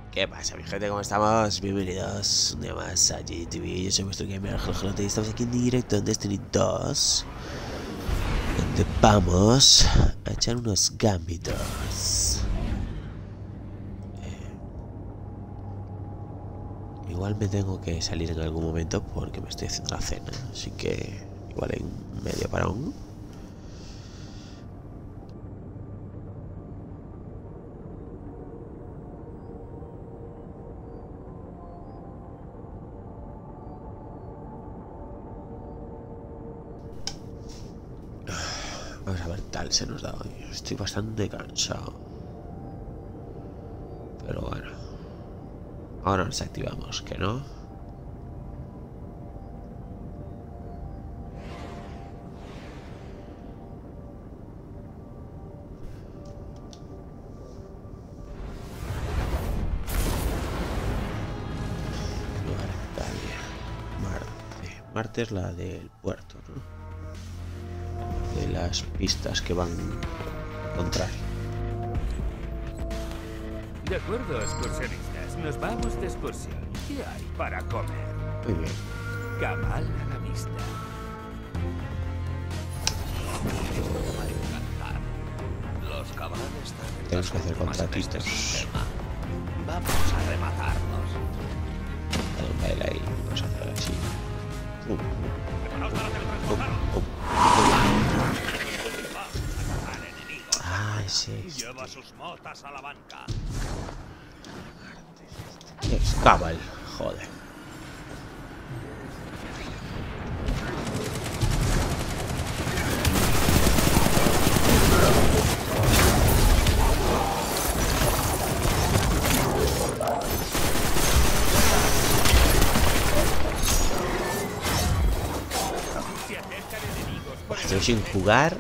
¿Qué pasa, mi gente? ¿Cómo estamos? Bienvenidos un día más a GTV. Yo soy vuestro gamer Jolote y estamos aquí en directo en Destiny 2, donde vamos a echar unos gambitos. Igual me tengo que salir en algún momento porque me estoy haciendo la cena, así que igual en medio parón. Vamos a ver, tal se nos da hoy. Estoy bastante cansado, pero bueno, ahora nos activamos, ¿que no? Marte es la del puerto, ¿no? De las pistas que van contrario. De acuerdo, excursionistas. Nos vamos de excursión. ¿Qué hay para comer? Muy bien. Cabal a la vista. Los cabrones están en Tenemos que hacer contratitos. Vamos a rematarlos. Dale un baile ahí. Vamos a hacer así. Ah, sí. Lleva sus motas a la banca. Es cabal, joder. Estoy sin jugar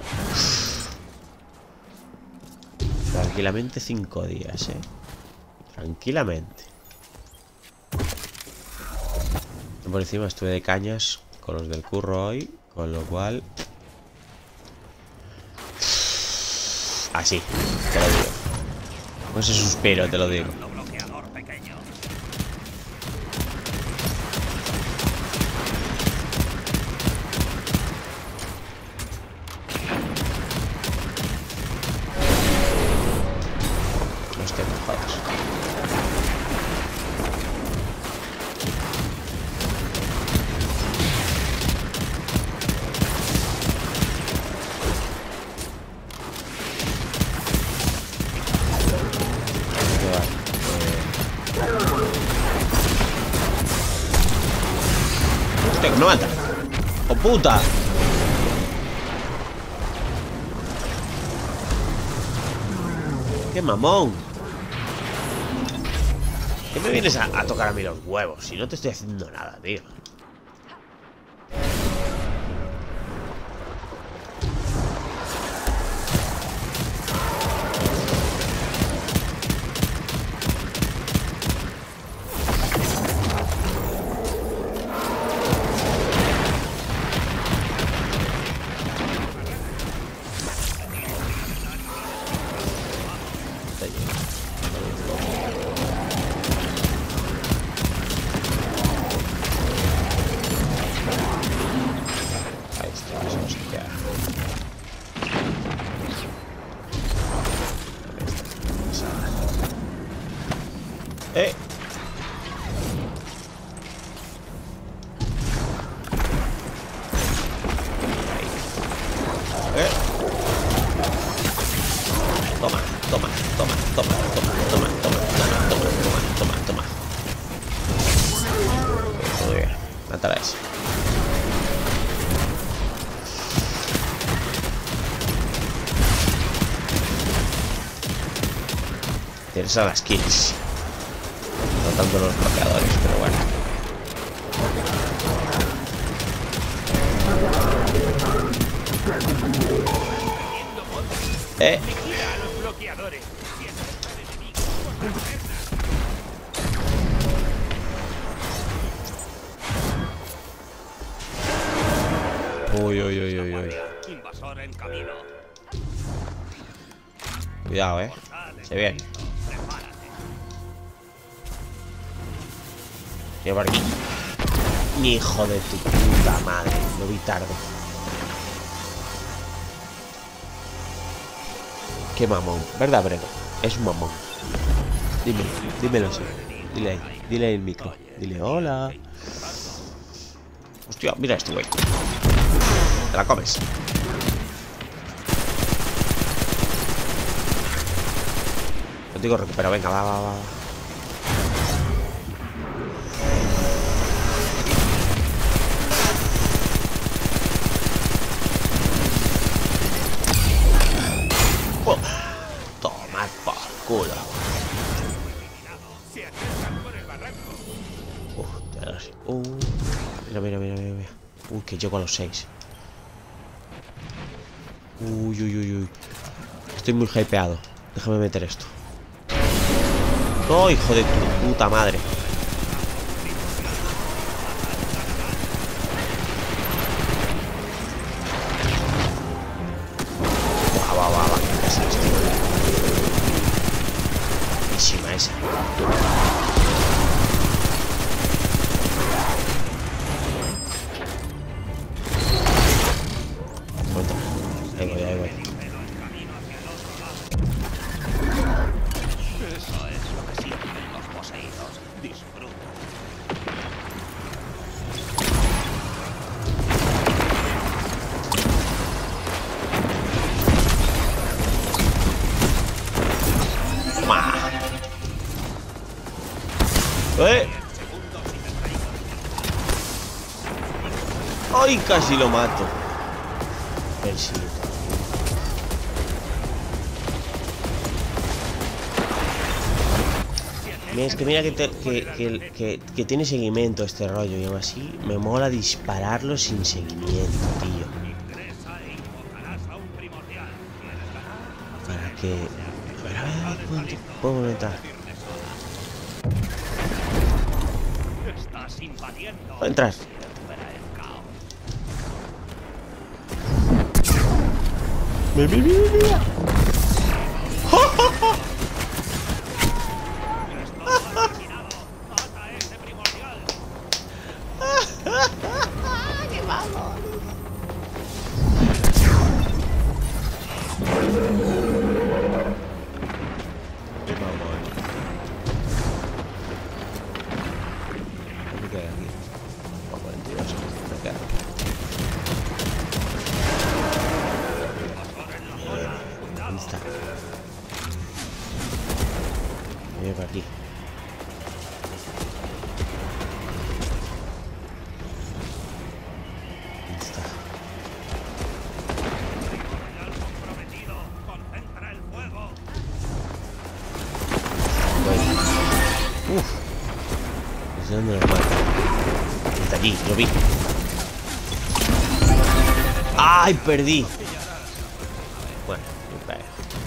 tranquilamente 5 días, tranquilamente. Por encima estuve de cañas con los del curro hoy, con lo cual así, te lo digo. Con ese suspiro te lo digo. Los tengo jodas. Hostia, que no mata. ¡Oh, puta! ¡Qué mamón! ¿Qué me vienes a tocar a mí los huevos? Si no te estoy haciendo nada, tío. Ahí está, eso nos queda. ¡Eh! Toma, toma, toma, toma, toma, toma, toma, toma, toma, toma, toma. Muy bien, mátala a ese. Tienes a las kills. No tanto los bloqueadores, pero bueno. Vigila a los bloqueadores. Uy, uy, uy, uy, uy. Invasor en camino. Cuidado, se viene. Prepárate. Mira por aquí. Hijo de tu puta madre. Lo vi tarde. Qué mamón. ¿Verdad, Breno? Es un mamón. Dímelo así. Dile ahí. Dile ahí el micro. Dile hola. Hostia, mira este güey. Te la comes. Contigo recupero. Venga, va. Toma por culo. Mira. Uy, que llego a los 6. Uy. Estoy muy hypeado. Déjame meter esto. ¡Oh, hijo de tu puta madre! Va. Buenísima esa. Ahí voy. Eso es lo que sienten los poseídos. Disfruta. ¡Ay! Casi lo mato. Persito. Es que mira que tiene seguimiento este rollo. Y aún así me mola dispararlo sin seguimiento, tío. Para que... A ver, ¿cuánto puedo entrar? Puedo entrar. Mira. ¡Qué malo! Qué mamón. Me queda aquí. O 42. Me queda. ¿Dónde está? Viene por aquí. ¿Dónde está? Uff. No sé dónde lo mata. Está allí, lo vi. ¡Ay, perdí! Bueno, me pego.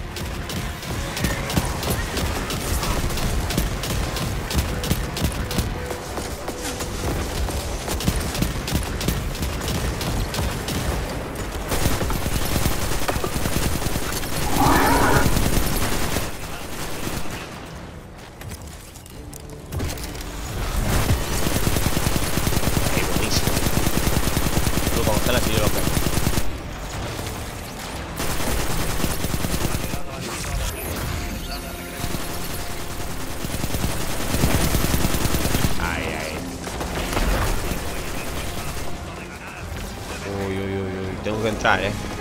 Tengo que entrar,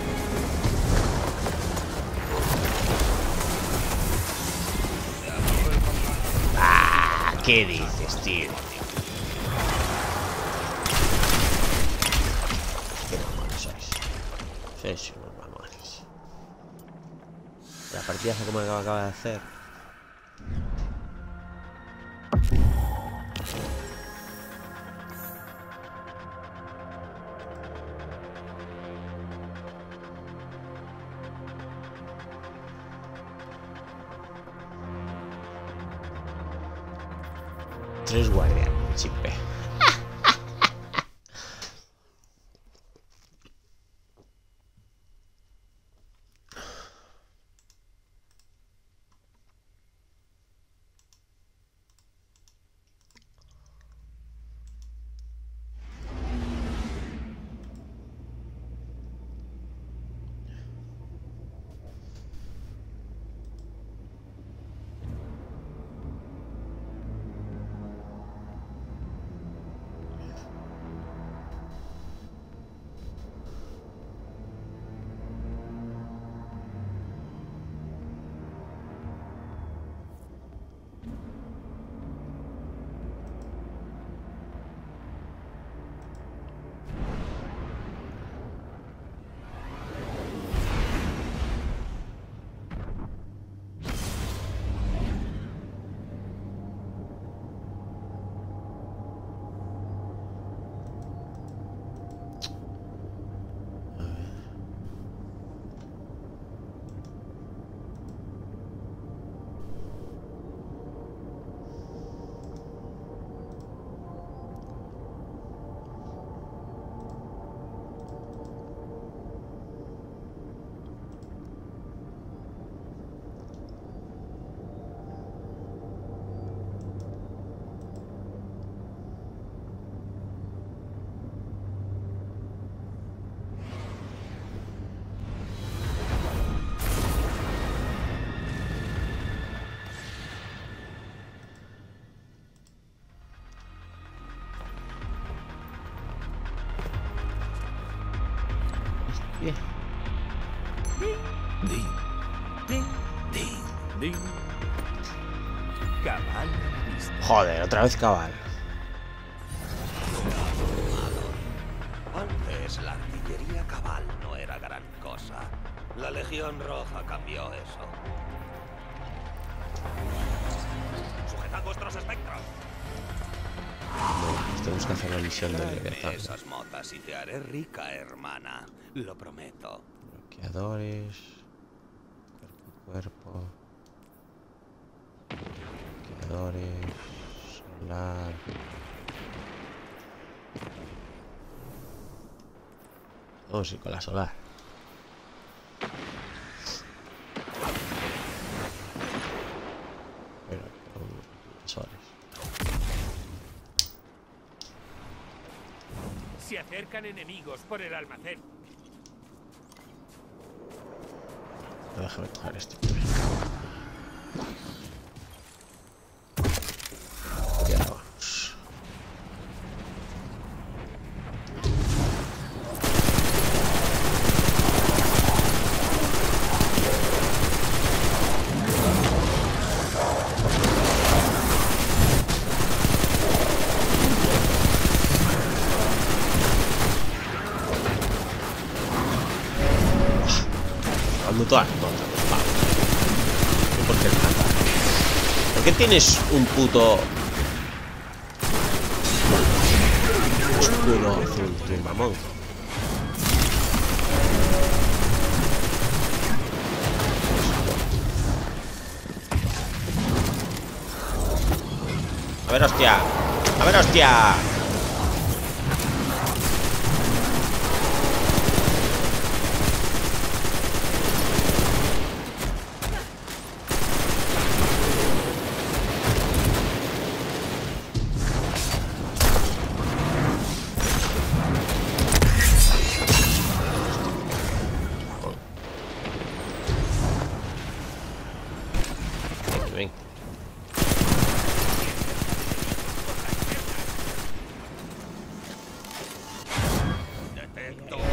Ah, ¿qué dices, tío? Qué mamones sois. Sois unos mamones. La partida como acaba de hacer. Tres guardianes, chipe. Bien. Ding. Ding. Ding. Ding. Cabal a la vista. Joder, otra vez cabal. Antes la artillería cabal no era gran cosa. La Legión Roja cambió eso. ¡Sujetad vuestros espectros! Bueno, tenemos que hacer la misión del Tráeme Leviatán. esas motas y te haré rica, hermana. Lo prometo. Bloqueadores. Cuerpo. Bloqueadores. Solar. Vamos a ir con la solar. Pero con solares. Se acercan enemigos por el almacén. Déjame coger esto. Ya vamos. Dando todas las notas. ¿Por qué nada? ¿Por qué tienes un puto escudo azul, tu mamón? A ver, hostia. A ver, hostia. Ven. Detecto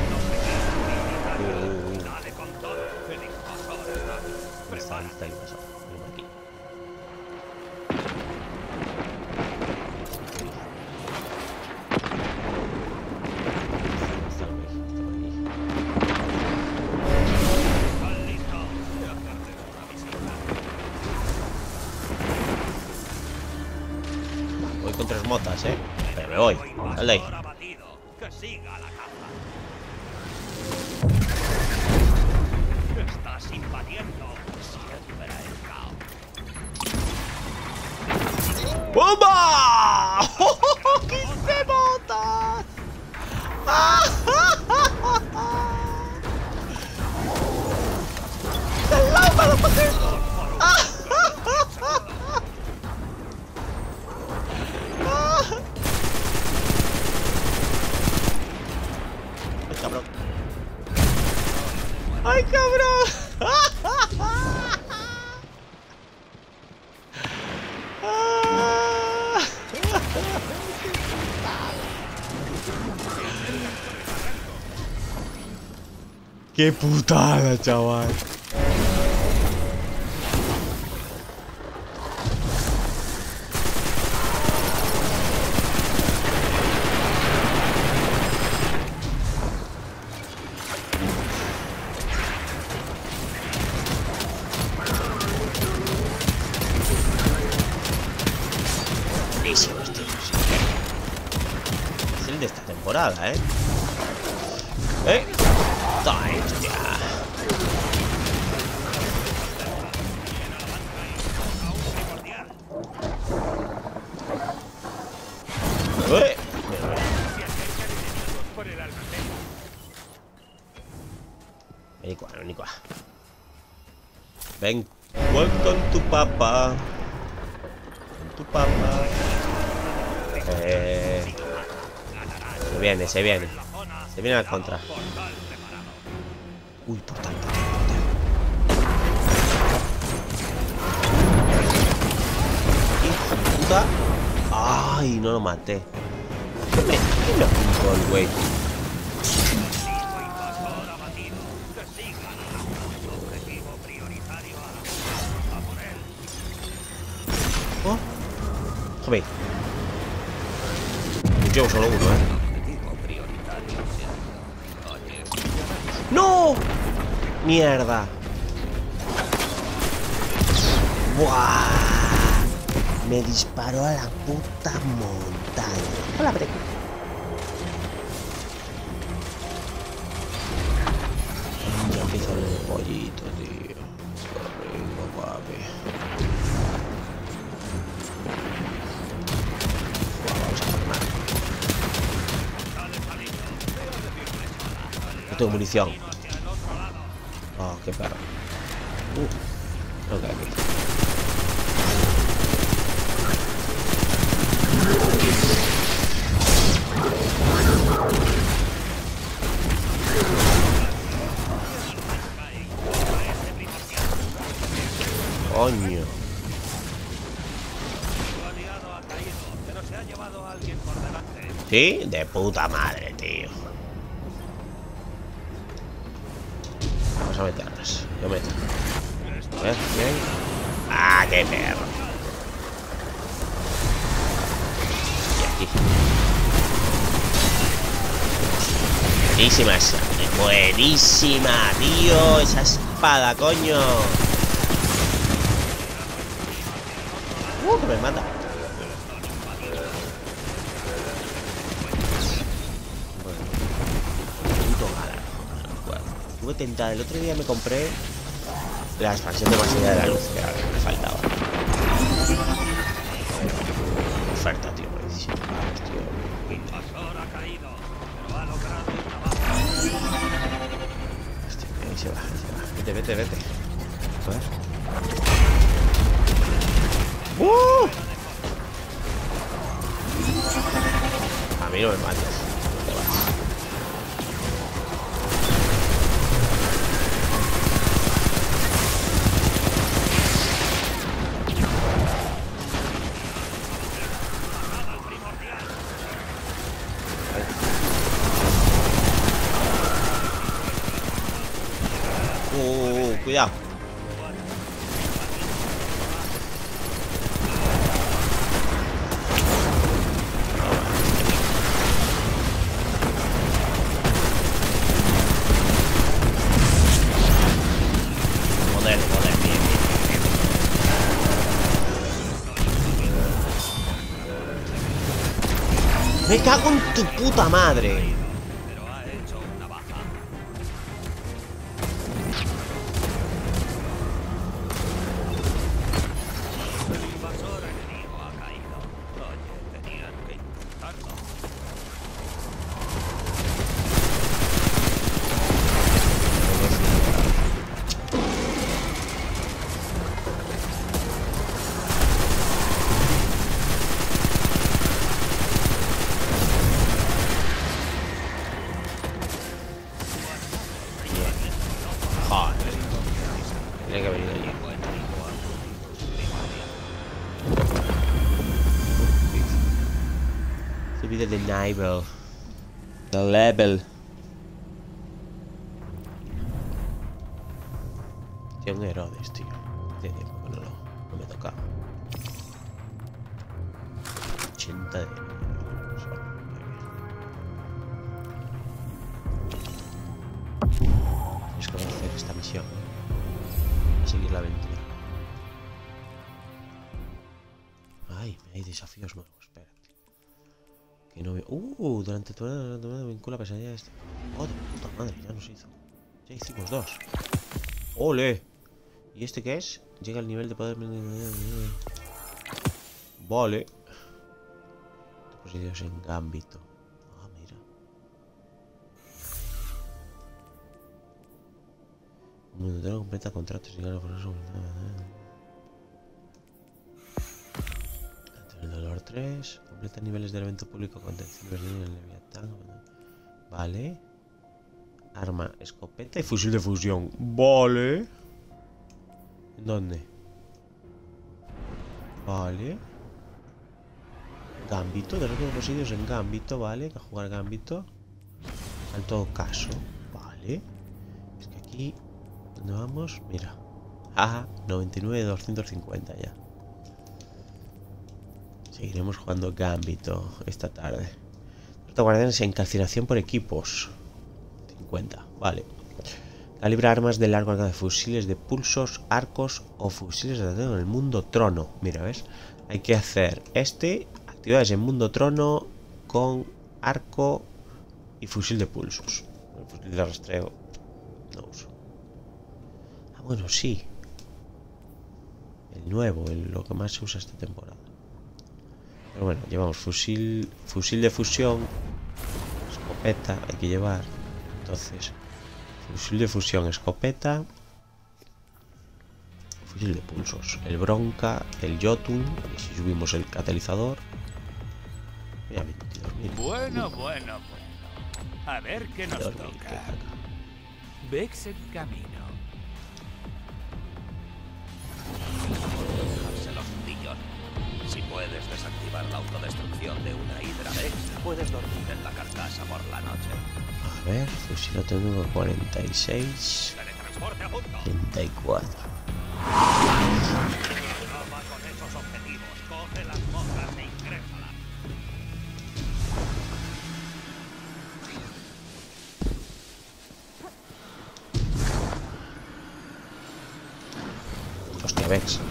Uy. Dale con todo. El invasor está. Está el invasor. Ven aquí. Está el güey, ¿Están listos de hacerles una visita? voy con 3 motas, pero me voy. Sal de ahí. Invasor abatido. Que siga la caza. Estás invadiendo. Siempre el caos. ¡Bomba! ¡15 botas! ¡El lámpara, joder! ¡Ay, cabrón! ¡Ay, cabrón! ¡Qué putada, chaval! Buenísimos, tíos. Es el de esta temporada, Toma, hostia. Por el almacén. Ven, ven con tu papá. Con tu papá. Se viene. Se viene al contra. Uy, portal. Hijo de puta. Ay, no lo maté. ¿Qué me apuntó el güey? ¡Mierda! ¡Buah! Me disparó a la puta montaña. ¡Hola, Breck! Ya empieza el pollito, tío. Venga, papi. Vamos a formar. No tengo munición. Oh, qué perro. Ok, aquí. Coño. ¿Sí? De puta madre, tío. Vamos a meternos. Yo meto. A ver, bien. ¡Ah, qué perro! Y aquí. Buenísima esa. Buenísima, tío. Esa espada, coño. Que me mata. Tuve tentada. El otro día me compré la expansión de más allá de la luz, que era lo que me faltaba. Oferta, tío, por 17 pavos, tío. Hostia, ahí se va, ahí se va. Vete, vete, vete. A ver. A mí no me mates. No te vas. Cuidado. Me cago en tu puta madre. Pero ha hecho una baja. El invasor enemigo ha caído. Oye, tenían que intentarlo. Tiene que venir allí. Subida de nivel. The level. Tío, un Herodes, tío. Hace tiempo que no me toca. 80 de... Es que voy a hacer esta misión. Seguir la aventura. Ay, hay desafíos nuevos. Espera. Que no veo. Durante toda la temporada vincula pesadilla esta. Oh, de puta madre, ya nos hizo. Ya hicimos 2. ¡Ole! ¿Y este qué es? Llega al nivel de poder. Vale. Posiciones en Gambito. Ah, mira. Mundo completa contratos y gana por eso. El dolor 3. Completa niveles del evento público contención en el Leviatán. Vale. Arma, escopeta y fusil de fusión. Vale. ¿En dónde? Vale. Gambito, de los posibles en Gambito, vale. Hay que jugar Gambito. En todo caso, vale. Es que aquí, ¿dónde vamos? Mira. Ajá, 99 de 250 ya. Seguiremos jugando Gambito esta tarde. Guardianes en calcinación por equipos. 50, vale. Calibra armas de largo alcance, fusiles de pulsos, arcos o fusiles de en el mundo trono. Mira, ¿ves? Hay que hacer actividades en mundo trono con arco y fusil de pulsos. El fusil de rastreo no uso. Ah, bueno, sí. El nuevo, lo que más se usa esta temporada. Pero bueno, llevamos fusil de fusión, escopeta, hay que llevar. Entonces, fusil de fusión, escopeta, fusil de pulsos, el Bronca, el Jotun, y si subimos el catalizador. Mira, 22.000. Bueno. A ver qué nos 22.000, toca. Vex en camino. Dejarse los pillos. Si puedes desactivar la autodestrucción de una Hydra Vex, puedes dormir en la carcasa por la noche. A ver, fusil autónomo 46, Teletransporte a punto. 34. Toma con esos objetivos. Coge las mozas e ingrésalas. Hostia, Vex.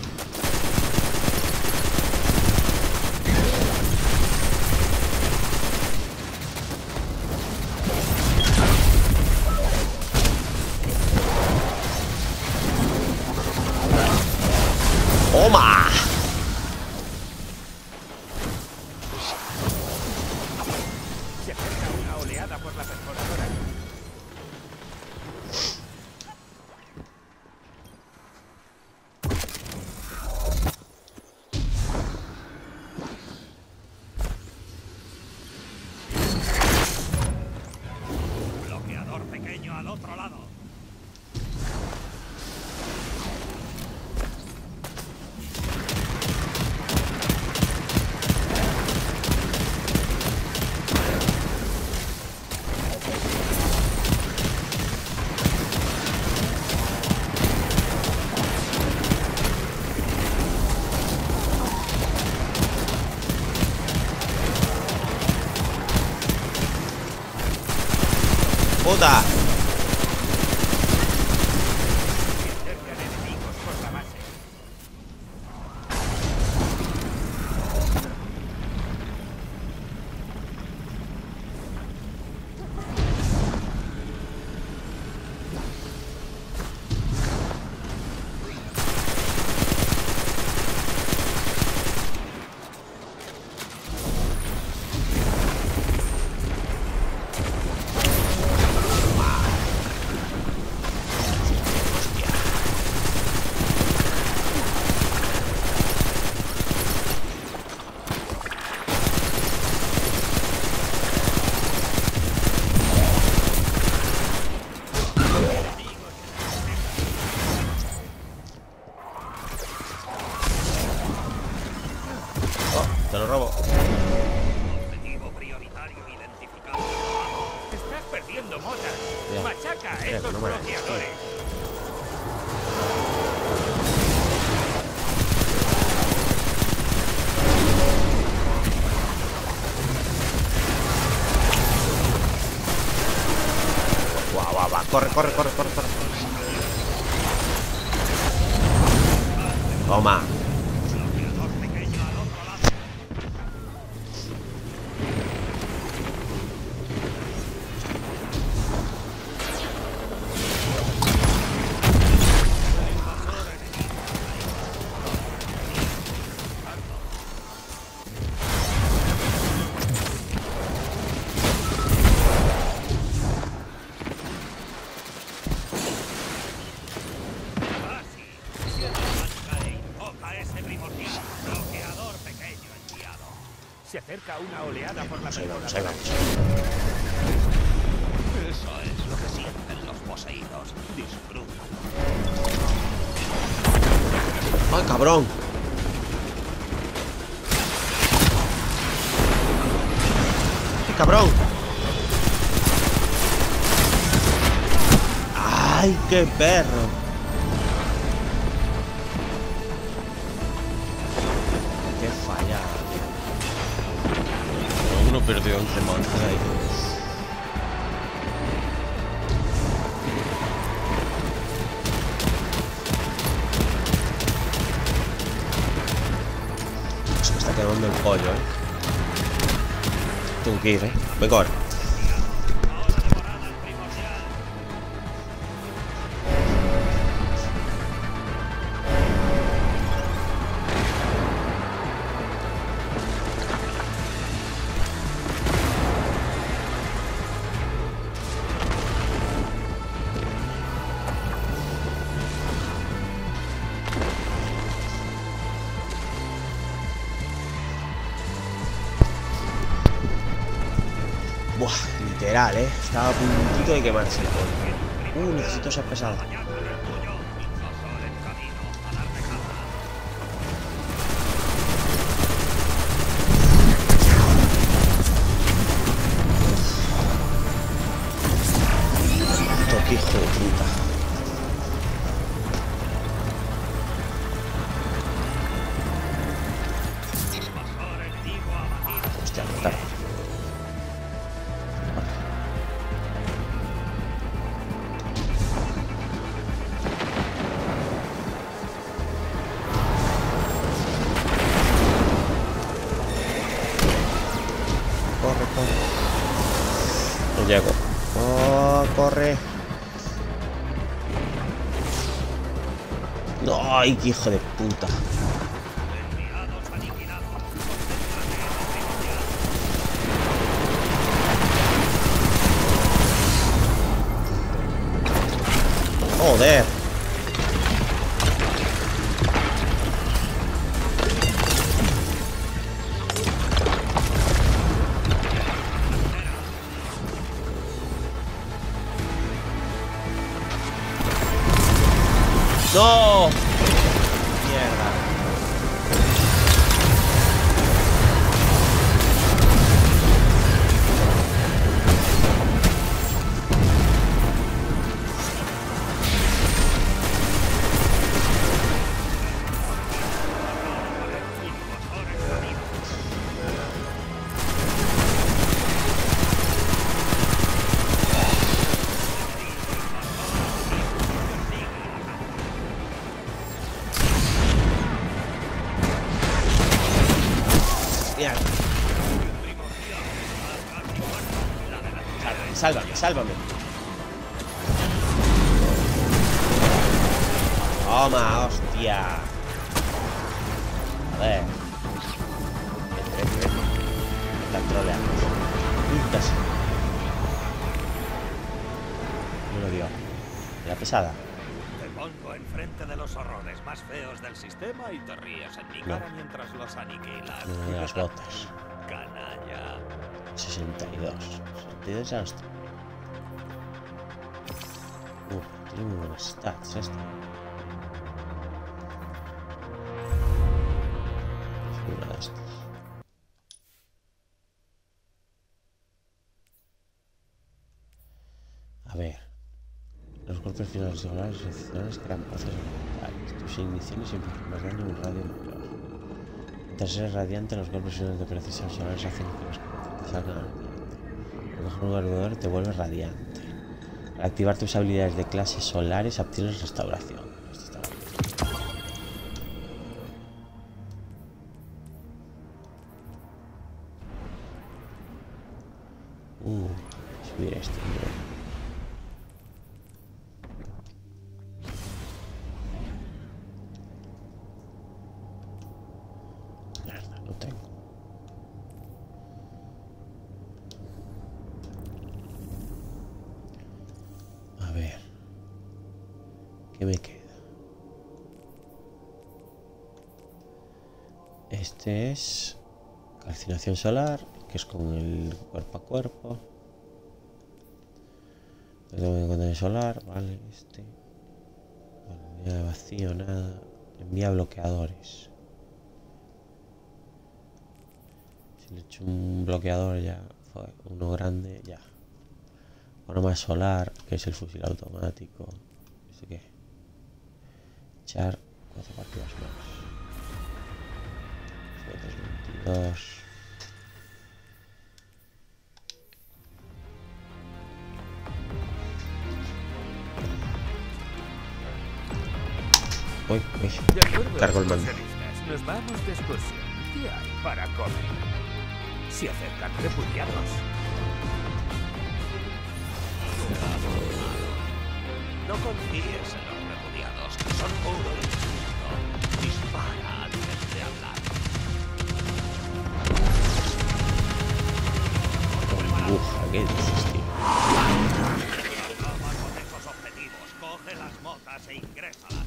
¡Toma! Se acerca una oleada por la perforadora. Bloqueador pequeño al otro lado. ¡Puta! Se acercan enemigos por la base. Te lo robo. Objetivo prioritario identificado. Estás perdiendo motas. Ya. Machaca a Mira, esos no me la- bloqueadores. Guau, va. Corre. Toma. Bloqueador pequeño al otro lado. Se acerca una oleada por la Ahí vamos. perforadora. Eso es lo que sienten los poseídos. Disfruta. ¡Ay, cabrón! ¡Ay, cabrón! ¡Ay, qué perro! ¡Qué fallada! Uno perdió 11 monedas ahí. pollo, Tengo que ir, Venga ahora. Buah, literal, Estaba a puntito de quemarse el pollo. Necesito ser pesado. Qué hijo de puta. Hostia, matar. Corre, corre. No llego. Oh, corre. No, ay, qué hijo de puta. Joder. ¡No! Mierda. Sálvame, sálvame. Toma, hostia. A ver. Están troleando. Casi. No lo vio. La pesada. Te pongo enfrente de los horrores más feos del sistema y te ríes en mi cara mientras los aniquilas. Las botas. Canalla. 62. 62 ya está. Tiene muy buenas stats esto. Es una de estas. A ver. Los golpes finales solares excepcionales crean pasos elementales. Tus igniciones infligen más daño en un radio mayor. Mientras eres radiante, los golpes finales de precisión solares hacen que los combates te salgan al viento. Al coger un guardador te vuelves radiante. Al activar tus habilidades de clases solares obtienes restauración. Esto está bien. Subir este nivel. Mierda, no tengo. A ver. ¿Qué me queda? Este es calcinación solar, que es con el cuerpo a cuerpo. No tengo que contener solar, vale, este. Vale, envía de vacío, nada. Envía bloqueadores. Si le echo un bloqueador ya fue uno grande, ya. Uno más solar, que es el fusil automático. ¿Este qué? Echar 4 partidas más. 22. Uy, De acuerdo, cargo el mando. excursionistas. Nos vamos de excursión. ¿Qué hay? para comer. Se acercan refugiados. No confíes en los refugiados. Son puro instinto. Dispara antes de hablar. ¿Qué dices, tío? Toma con esos objetivos. Coge las motas e ingrésalas.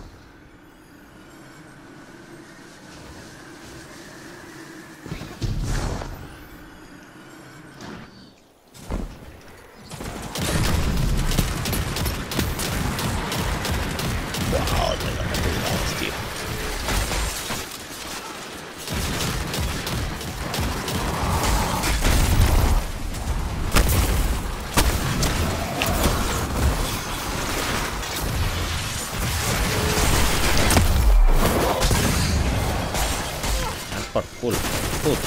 Por culo, puto.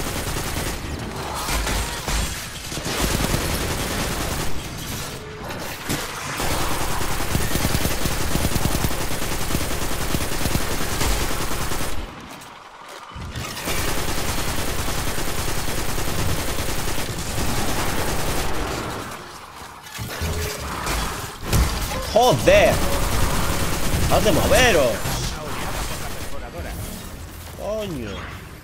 ¡Joder! ¡Haz de moveros! ¡Coño!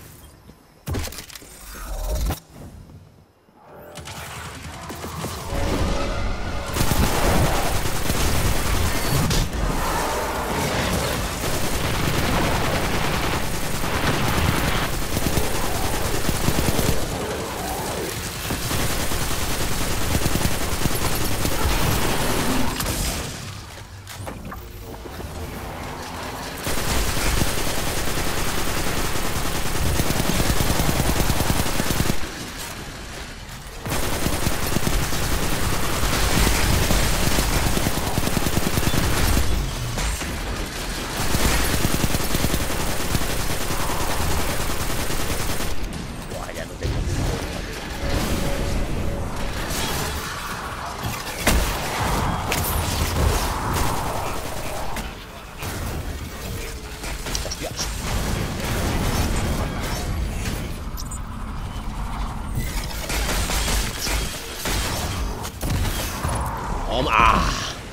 ¡Ah!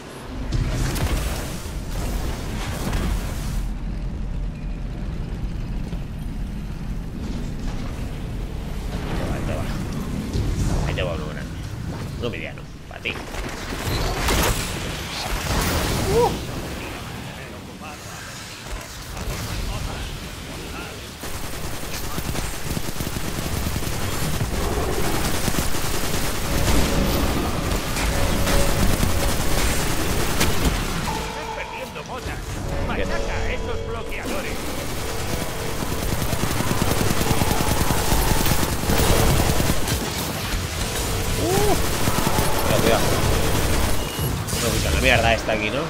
Ahí te va uno grande. Uno mediano. Para ti. ¡Ataca a esos bloqueadores! Cuidado. No, puta, la mierda esta aquí, ¿no?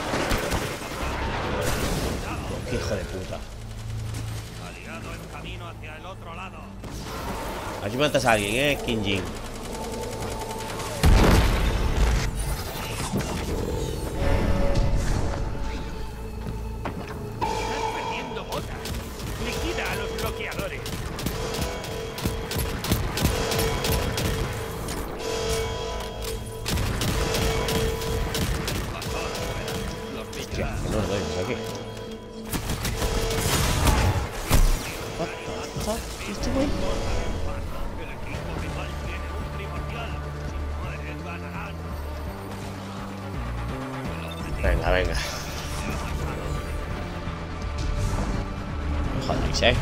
¡Qué hijo de puta! Aliado en camino hacia el otro lado. Aquí matas a alguien, Kinjin. ¡Liquida a los bloqueadores! Hostia, que no lo doy, aquí. What the fuck? ¿Este güey? El equipo rival tiene un primordial. Si mueren, ganarán. Venga, venga. No jodéis, ¿eh?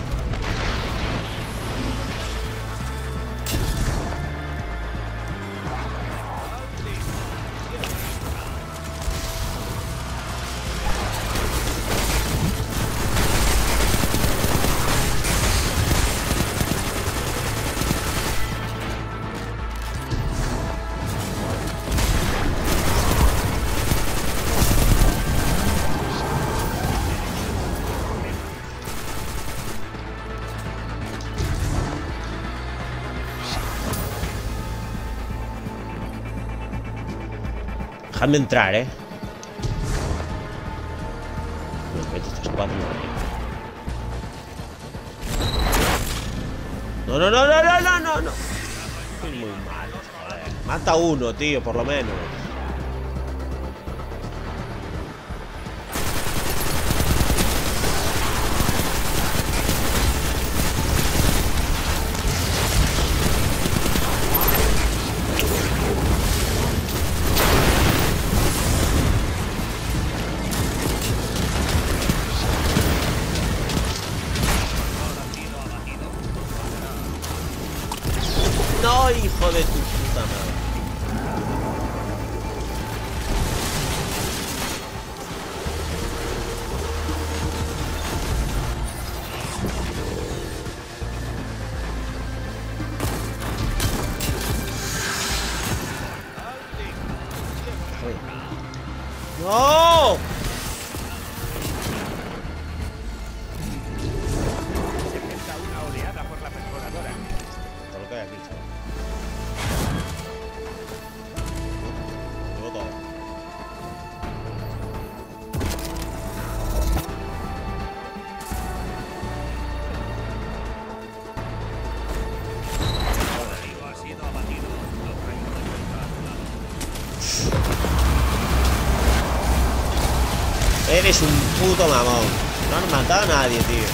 Dejadme entrar, ¿eh? Me meto estas cuatro. No, no, no, no, no, no, no, no. Soy muy malo, joder. Mata uno, tío, por lo menos. No, hijo de tu puta madre. ¡No! Se acerca una oleada por la perforadora. Todo lo que hay aquí, chaval. Llevo todo. Rodrigo ha sido abatido. Lo traigo de vuelta a tu lado. Eres un puto mamón. No han matado a nadie, tío.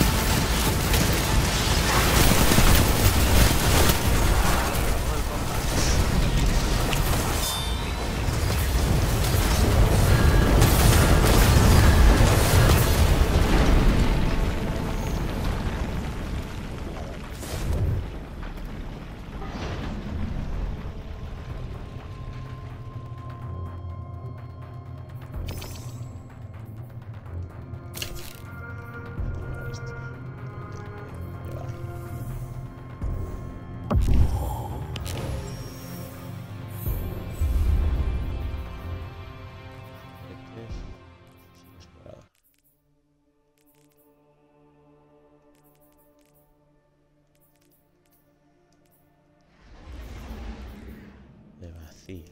De vacío.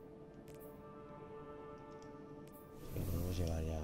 Que podemos llevar ya.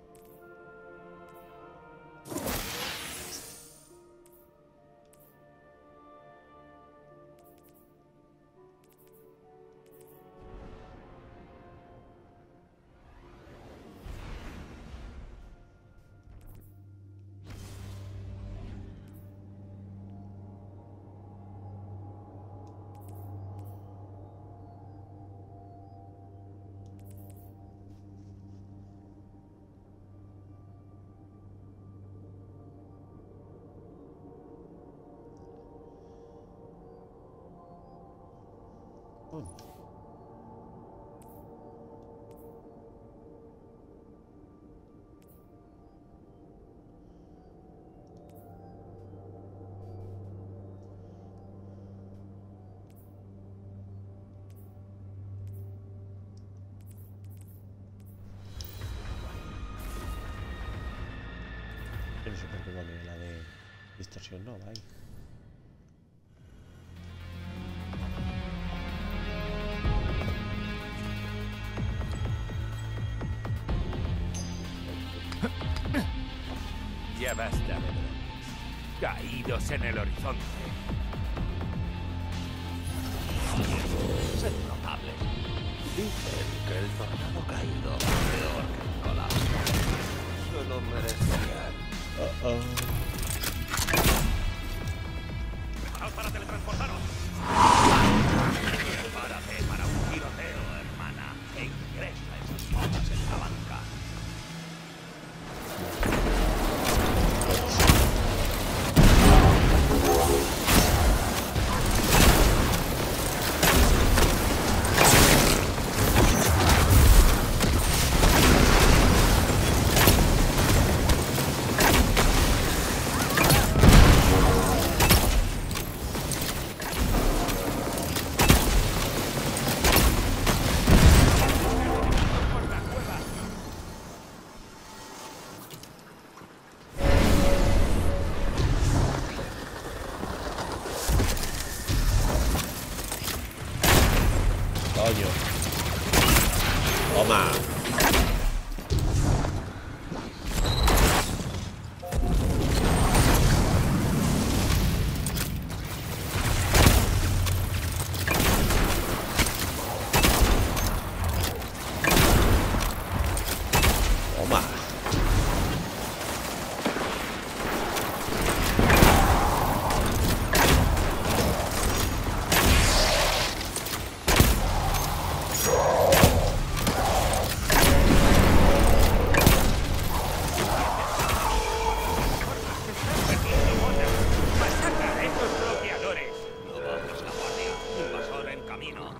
No sé por qué pone la de distorsión, no, ahí. Ya basta de bromas. Caídos en el horizonte. Sed notables. Dicen que el tornado caído es peor que el colapso. Se lo merecían. ¡Preparaos para teletransportaros! Prepárate para un tiroteo, hermana, e ingresa esas bombas en la banca. Coño. Toma. Toma. ¡Masacra a estos bloqueadores! No bajes la guardia. Invasor en camino.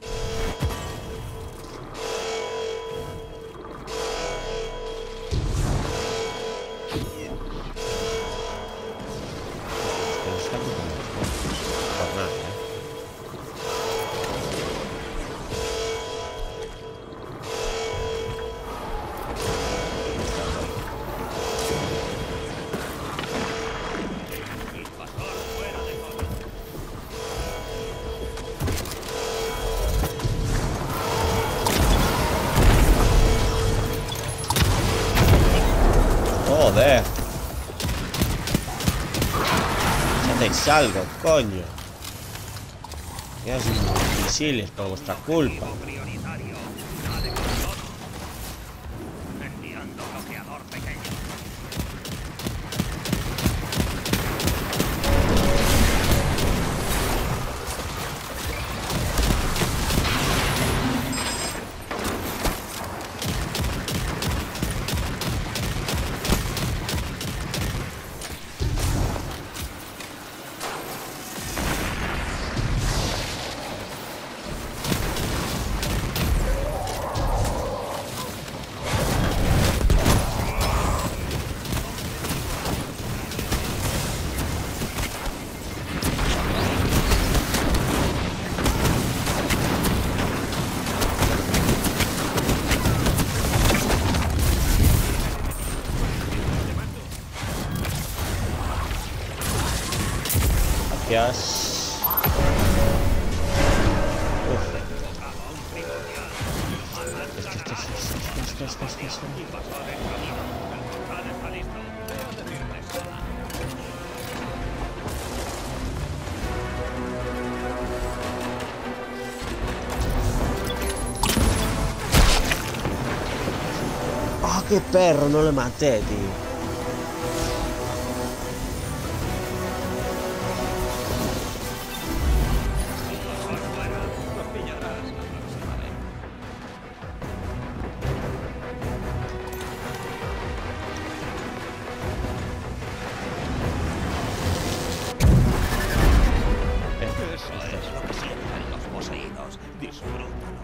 Que no está por nada, ¿eh? Invasor fuera de zona. Joder. Ya te salgo, coño. Quedas sin misiles por vuestra culpa. Prioritario. Nada de control. Enviando bloqueador pequeño. Gracias. Invasor en camino. El portal está listo. Veo decirles sola. ¡Ah, qué perro! No le maté, tío. Invasor fuera. Los pillarás la próxima vez. Eso es lo que sienten los poseídos. Disfrútalo.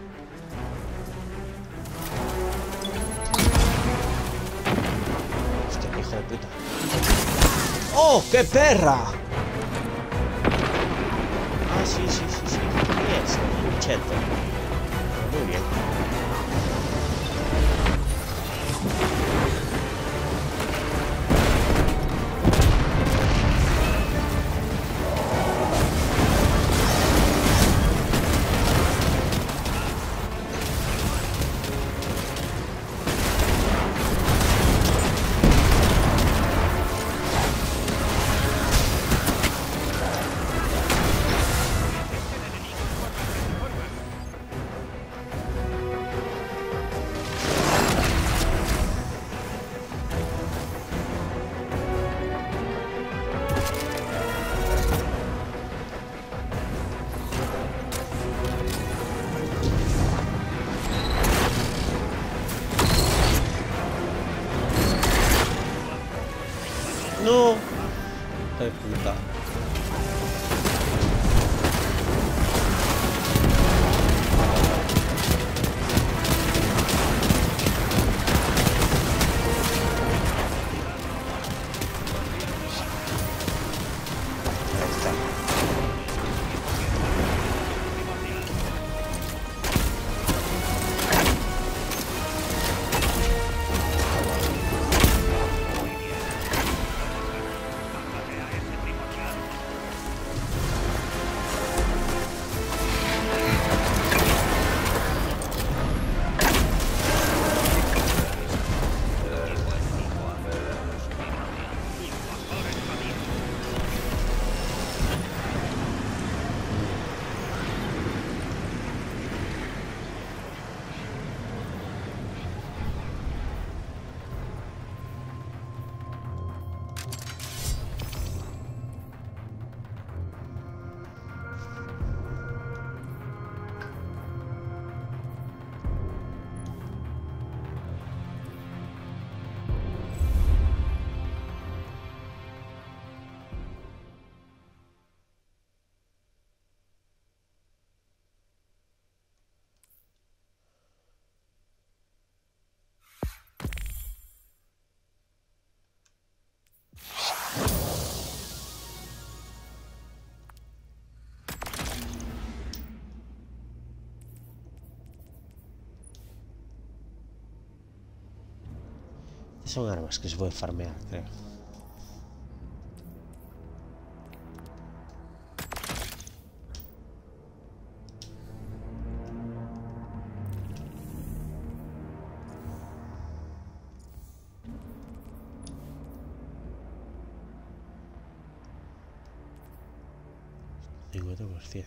Hostia, qué hijo de puta. ¡Oh, qué perra! Ah, sí. Bien, sí, un cheto. Muy bien. Son armas que se puede farmear, creo. $50%.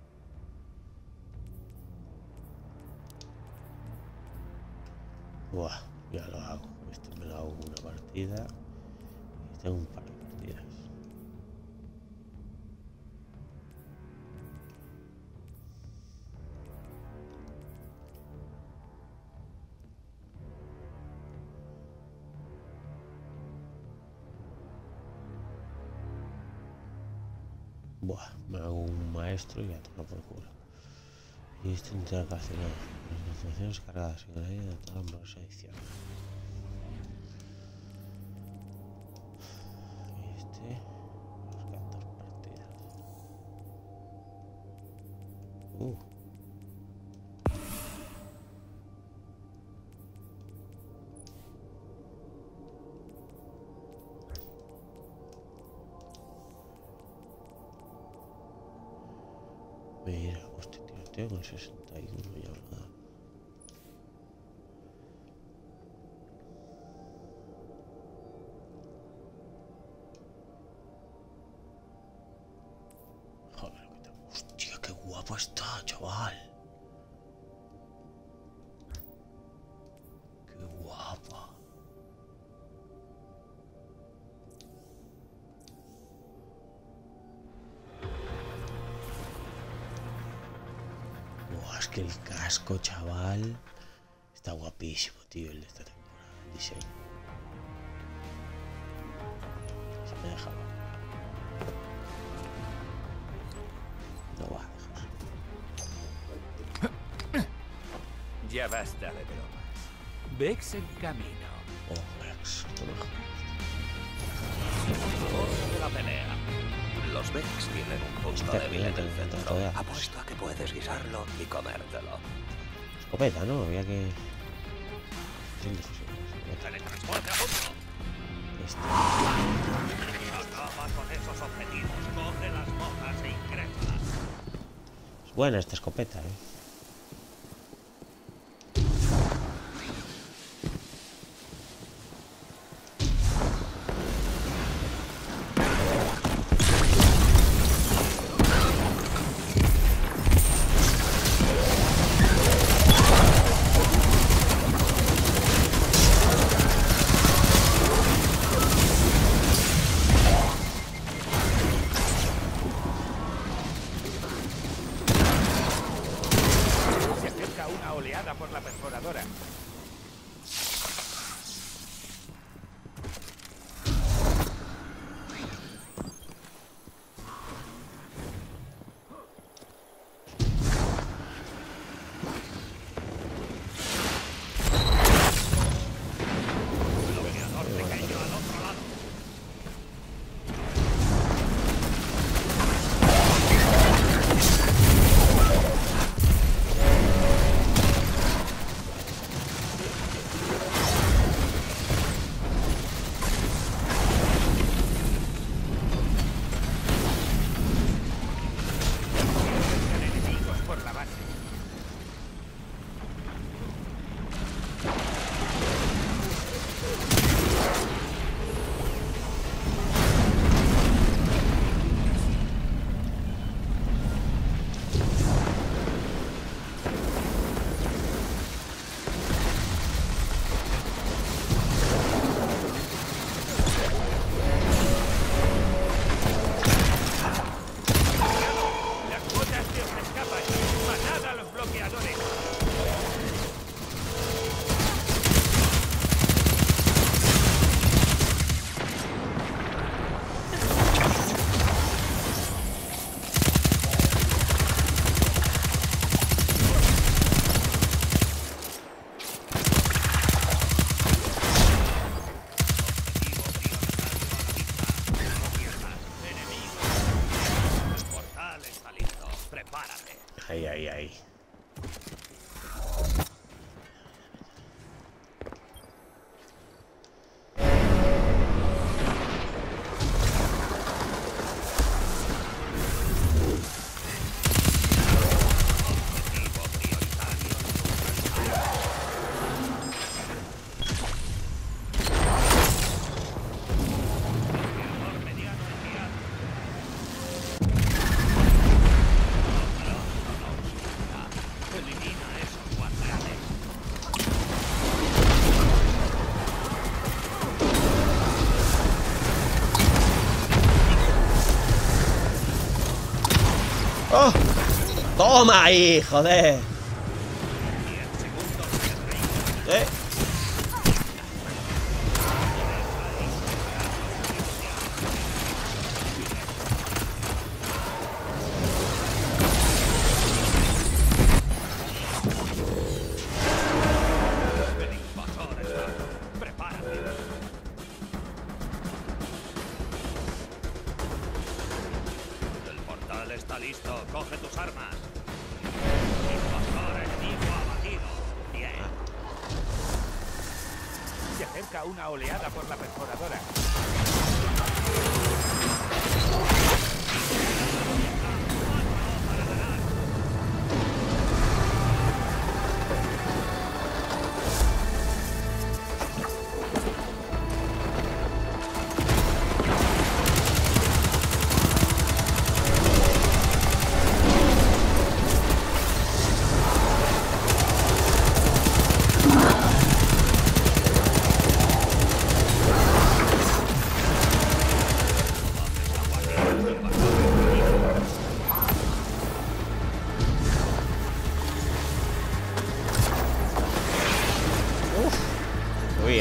Buah, ya lo hago. Este me lo hago una partida y tengo un par de partidas. Buah, me hago un maestro y ya toca por culo. Y este intercacionado. Las informaciones cargadas en el aire de toda la edición. Este. Los 14 partidas. Mira, hostia, tiroteo con 61 ya nada. Joder, lo que tengo. Hostia, qué guapo está, chaval. Qué guapa. Buah, es que el casco, chaval, está guapísimo, tío, el de esta temporada, el diseño. Se me deja. No va a dejar. Ya basta de bromas. Vex en camino. Oh, Vex, esto mejor. Hora de la pelea. Los Vex tienen un punto débil en el centro. Joder. Apuesto a que puedes guisarlo y comértelo. Escopeta, ¿no? Había que... Teletransporte a punto. Este. Acaba con esos objetivos. Coge las mojas e ingrésalas. Es buena esta escopeta, ¿eh? Se acerca una oleada por la perforadora. Bloqueador pequeño al otro lado. Enemigos por la base. Las botas que os escapan. Matad a los bloqueadores. El portal está listo. Prepárate. Ahí, ahí, ahí. ¡Oh! ¡Toma ahí, joder! El portal está listo. Coge tus armas. Invasor enemigo abatido. Bien. Se acerca una oleada por la perforadora. Uy,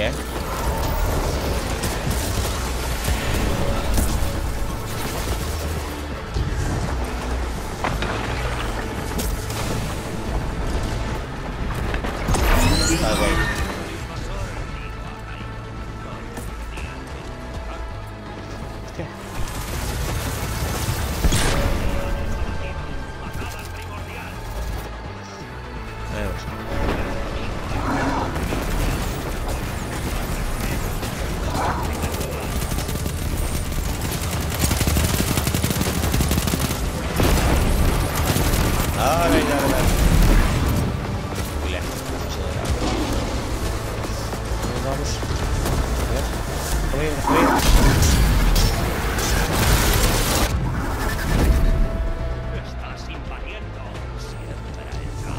Estás invadiendo. Siempre eso.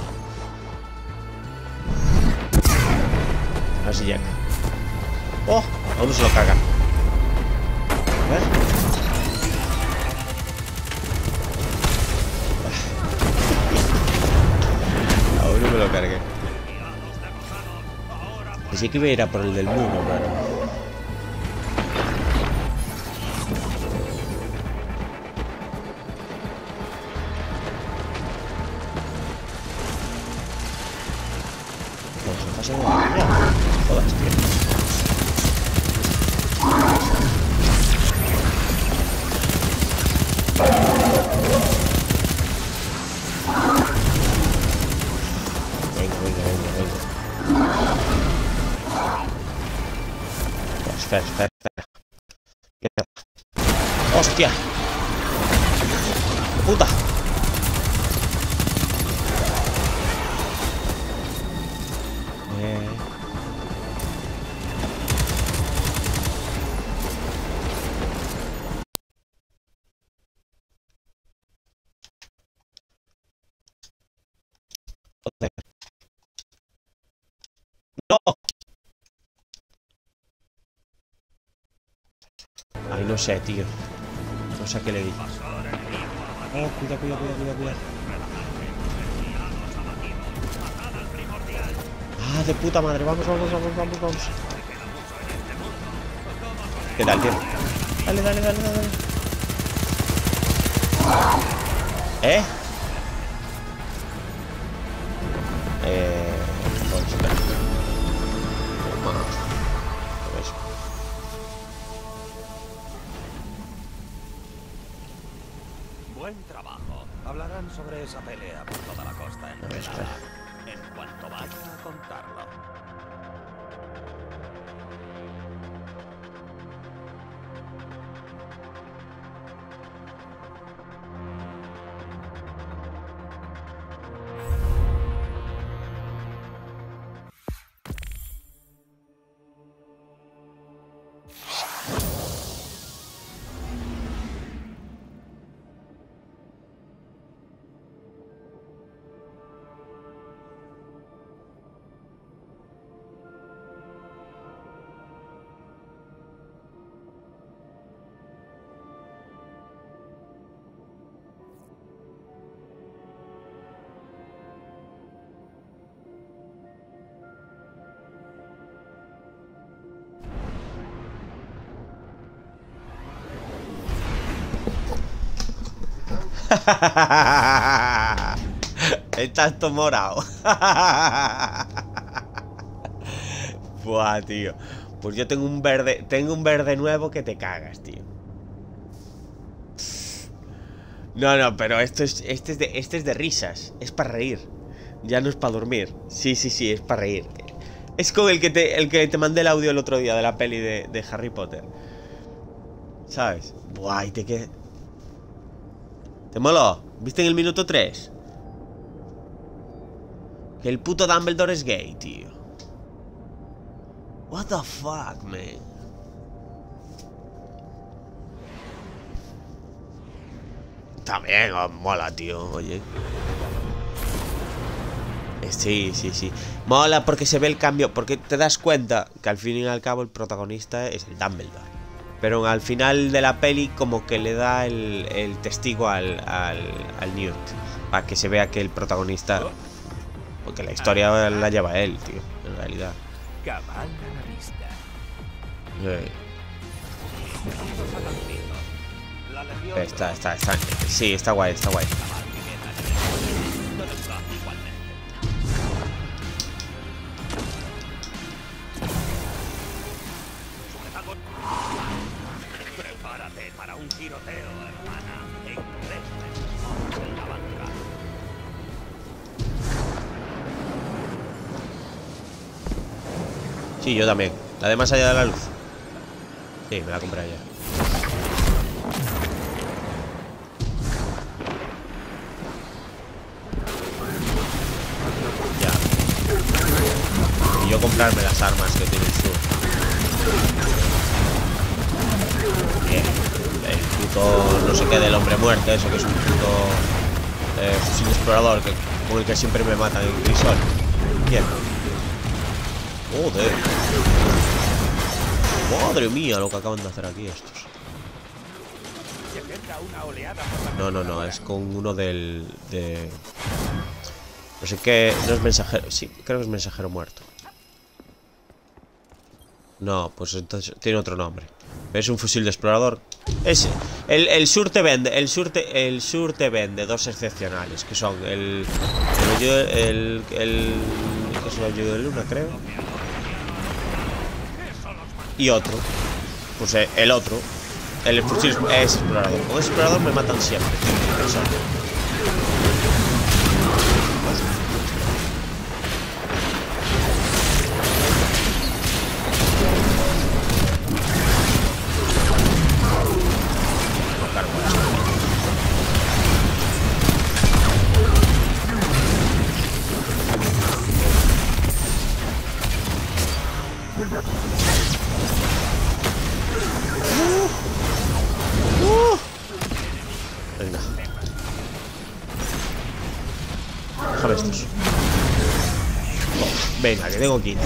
A ver si llega. ¡Oh! Aún no se lo caga. A ver. Aún no me lo cargué. Pensé que iba a ir a por el del muro, pero... Pues se pasa de la vida. Jodas, tío. Espera. ¡Hostia! ¡Puta! Joder. ¡No! Ay, no sé, tío. No sé a qué le di. Oh, cuidado. Ah, de puta madre. Vamos. ¿Qué tal, tío? Dale. Pues espera. Pues. Buen trabajo. Hablarán sobre esa pelea por toda la costa enredada. En cuanto vaya a contarlo. Estás todo morado. Buah, tío. Pues yo tengo un verde nuevo que te cagas, tío. No, pero este es de risas. Es para reír. Ya no es para dormir. Sí, es para reír. Es con el que te mandé el audio el otro día de la peli de Harry Potter. ¿Sabes? Buah, y ¿te moló? ¿Viste en el minuto 3? Que el puto Dumbledore es gay, tío. What the fuck, man. También mola, tío, oye. Sí. Mola porque se ve el cambio. Porque te das cuenta que al fin y al cabo el protagonista es el Dumbledore. Pero al final de la peli como que le da el testigo al Newt. Para que se vea que el protagonista... Porque la historia la lleva él, tío. En realidad. Cabal a la vista. Sí, está guay. Prepárate para un tiroteo, hermana. En 3 en la banca. Sí, yo también. La de más allá de la luz. Sí, me la compré ya. Y yo comprarme las armas que tiene el sur. Bien. El puto no sé qué del hombre muerto, eso que es un puto fusil explorador con el que siempre me matan en Crisol. Bien. Joder. Madre mía lo que acaban de hacer aquí estos. No, es con uno de... No sé qué... No es mensajero... Sí, creo que es mensajero muerto. No, pues entonces tiene otro nombre. Es un fusil de explorador. Ese. El sur te vende. El sur te vende dos excepcionales. Que son el que es el ayudo de luna, creo. Y otro. Pues el otro. El fusil es explorador. Con explorador me matan siempre. Venga. Déjame estos. Venga, que tengo 15.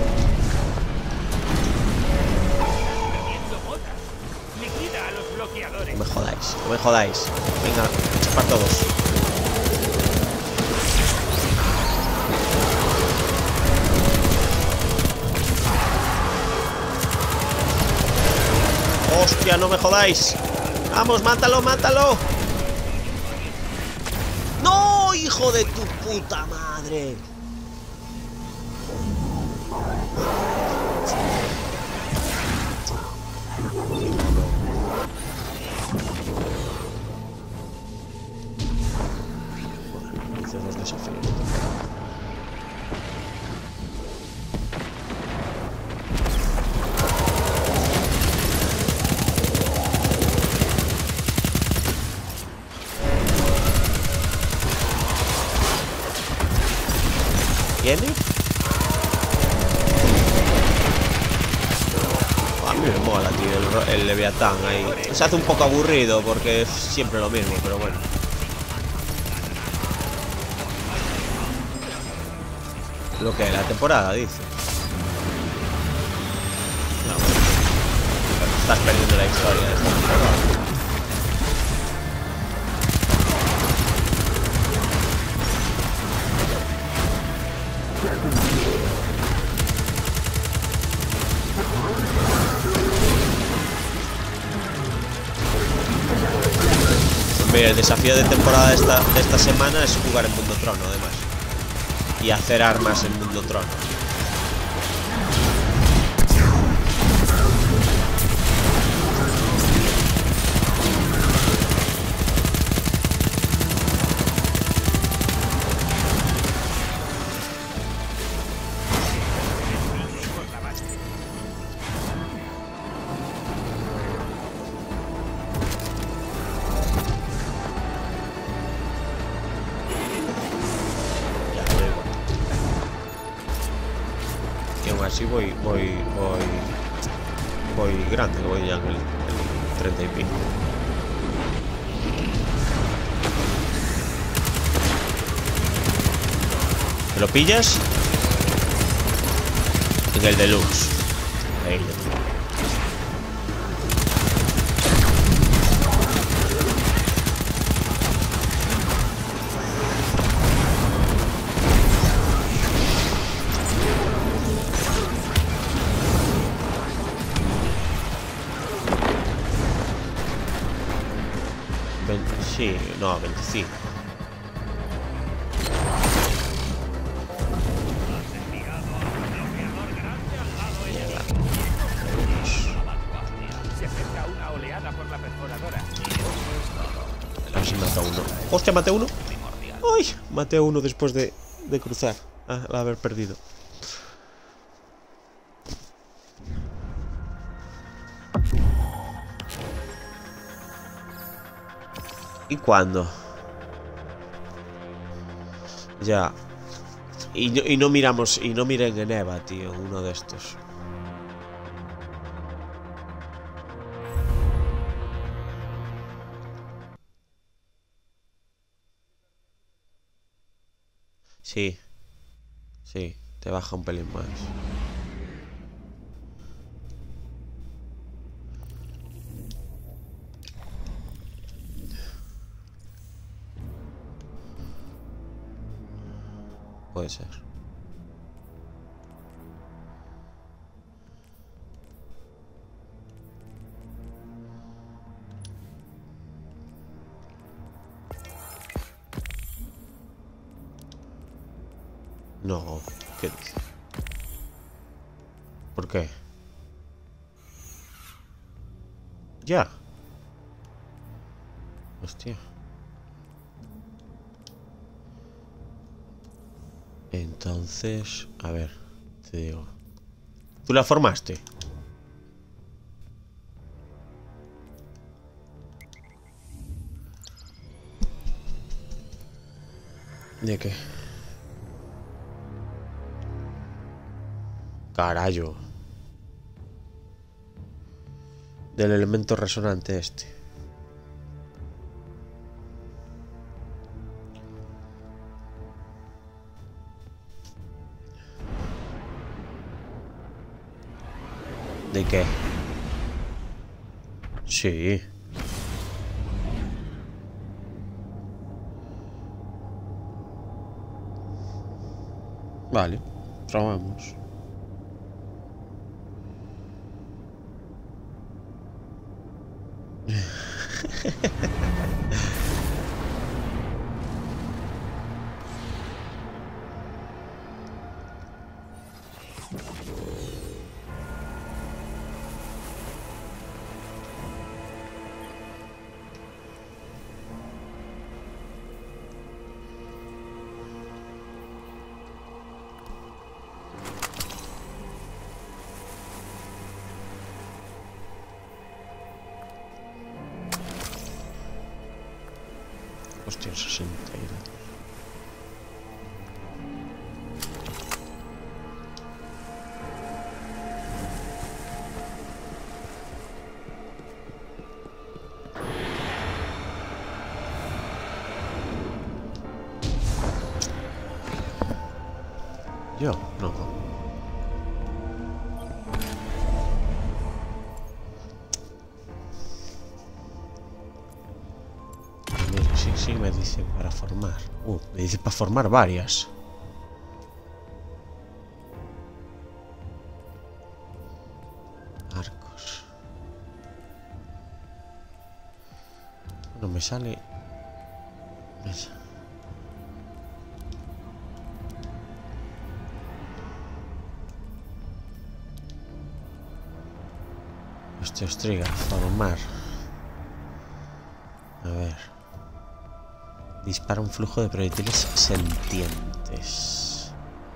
No me jodáis. Venga, chapar todos. Hostia, no me jodáis. Vamos, mátalo. ¡No, hijo de tu puta madre! Hice dos desafíos. ¿Viene? A mí me mola, tío, el Leviatán ahí. Se hace un poco aburrido porque es siempre lo mismo, pero bueno. Lo que es la temporada, dice. No, estás perdiendo la historia de esta temporada. Mira, el desafío de temporada de esta semana es jugar en Mundo Trono, además. Y hacer armas en Mundo Trono. Así voy grande, voy ya en el 30 y pico. ¿Te lo pillas? En el deluxe. Ahí lo tengo. Sí, no, 25. Se acerca una oleada por la perforadora. A ver si mata uno. ¡Hostia, maté uno! ¡Ay! Maté a uno después de cruzar. Al haber perdido. ¿Y cuándo? Ya. Y no miramos. Y no miren en Eva, tío. Uno de estos. Sí. Sí. Te baja un pelín más. Puede ser. No, ¿qué dice? ¿Por qué? Ya. Hostia. Entonces, a ver, te digo. ¿Tú la formaste? ¿De qué? Carayo. Del elemento resonante este. ¿De qué? Sí. Vale, probamos. Hostia, 62. Yo, no. Sí, me dice para formar. Me dice para formar varias. Arcos. No me sale Este ostriga, formar. A ver. Dispara un flujo de proyectiles sentientes.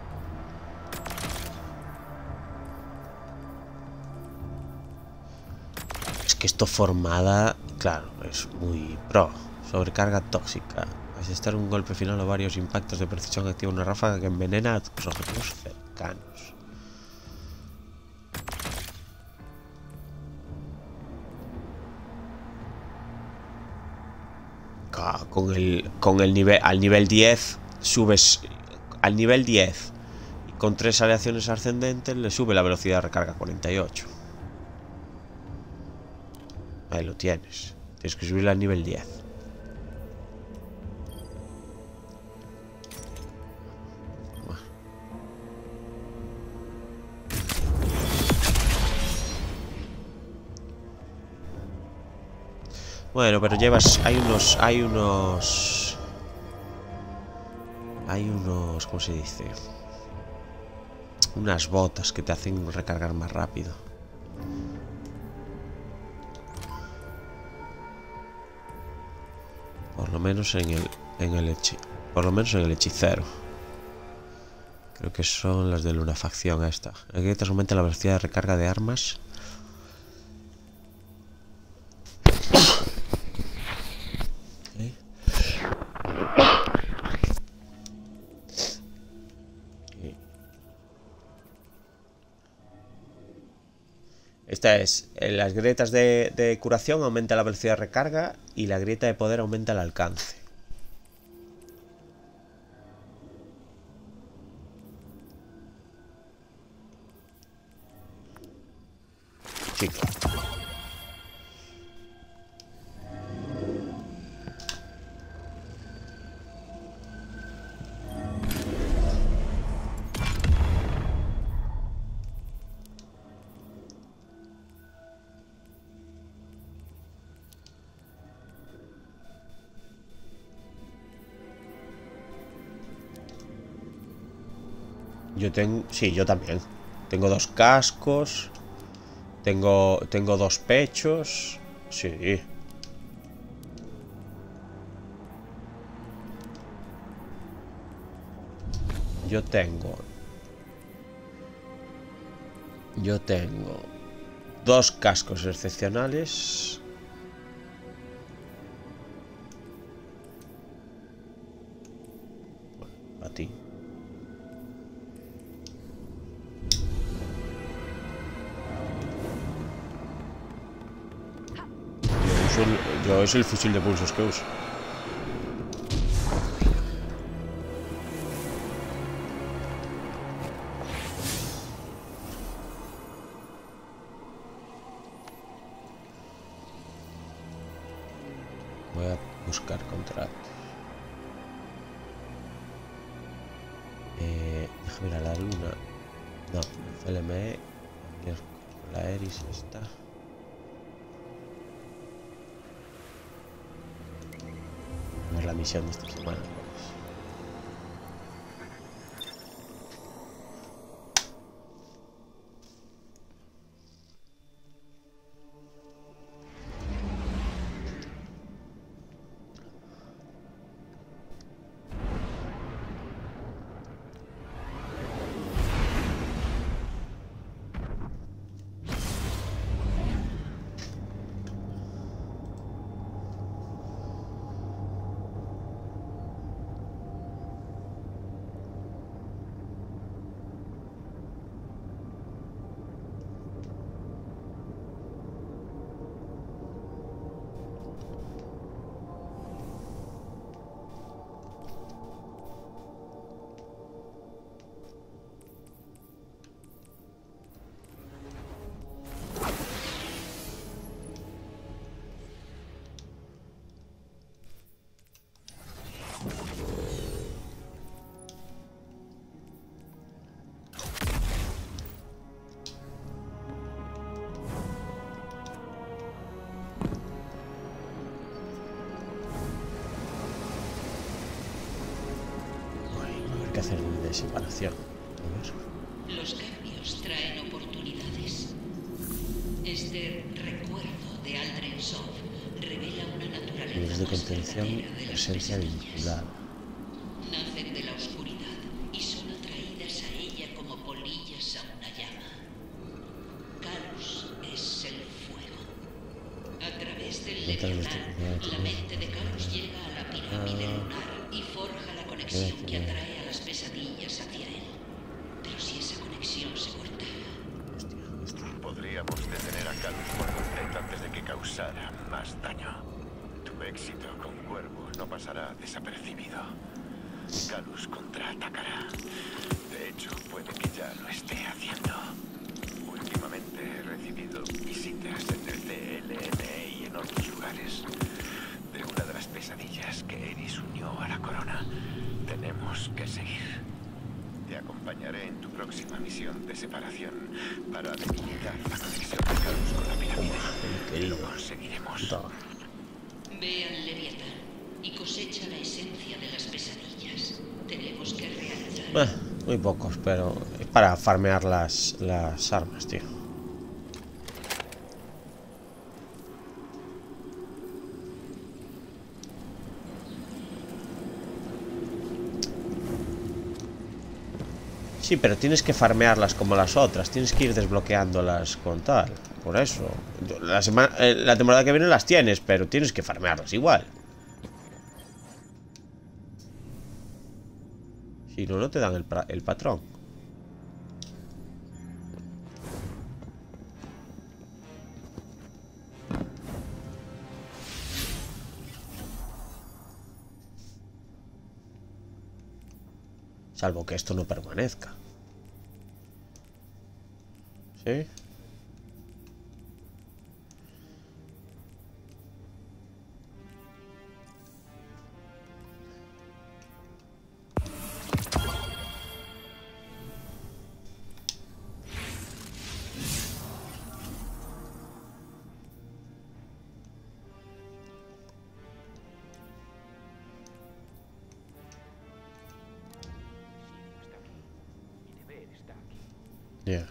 Es que esto formada, claro, es muy pro. Sobrecarga tóxica. Asestar un golpe final o varios impactos de precisión activa una ráfaga que envenena a tus objetivos cercanos. Con el nivel, al nivel 10 subes al nivel 10 y con 3 aleaciones ascendentes le sube la velocidad de recarga a 48. Ahí lo tienes. Tienes que subirla al nivel 10. Bueno, pero llevas... Hay unos... ¿Cómo se dice? Unas botas que te hacen recargar más rápido. Por lo menos en el hechicero. Creo que son las de lunafacción esta. Aquí te aumenta la velocidad de recarga de armas. Esta es, las grietas de curación aumenta la velocidad de recarga y la grieta de poder aumenta el alcance. Chico. Yo tengo... Sí, yo también. Tengo 2 cascos. Tengo 2 pechos. Sí. Yo tengo 2 cascos excepcionales. Bueno, a ti. Yo es el fusil de pulsos que uso. Voy a buscar contrato. Déjame ir a la luna. No, FLME. La Eris está. No es la misión de esta semana. Que hacer de separación. Los cambios traen oportunidades. Esther Soft revela una naturaleza Niveles de más contención, verdadera de las presencia pesadillas. vinculada. Nacen de la oscuridad y son atraídas a ella como polillas a una llama. Calus es el fuego. A través del Leviatán, la mente de Calus llega a la pirámide lunar y forja la conexión que atrae a las pesadillas hacia él. Pero si esa conexión se cortara... Podríamos detener a Calus por completo antes de que causara más daño. Tu éxito con Cuervo no pasará desapercibido. Calus contraatacará. De hecho, puede que ya lo esté haciendo. Últimamente he recibido visitas en el CLME y en otros lugares de una de las pesadillas que Eris unió a la corona. Tenemos que seguir. Te acompañaré en tu próxima misión de separación para debilitar la conexión de Calus con la pirámide. Lo conseguiremos. Ve al Leviatán y cosecha la esencia de las pesadillas. Tenemos que realizar... Muy pocos, pero es para farmear las armas, tío. Sí, pero tienes que farmearlas como las otras. Tienes que ir desbloqueándolas con tal. Por eso. La temporada que viene las tienes, pero tienes que farmearlas igual. Si no, no te dan el patrón. Salvo que esto no permanezca. ¿Sí? Ya.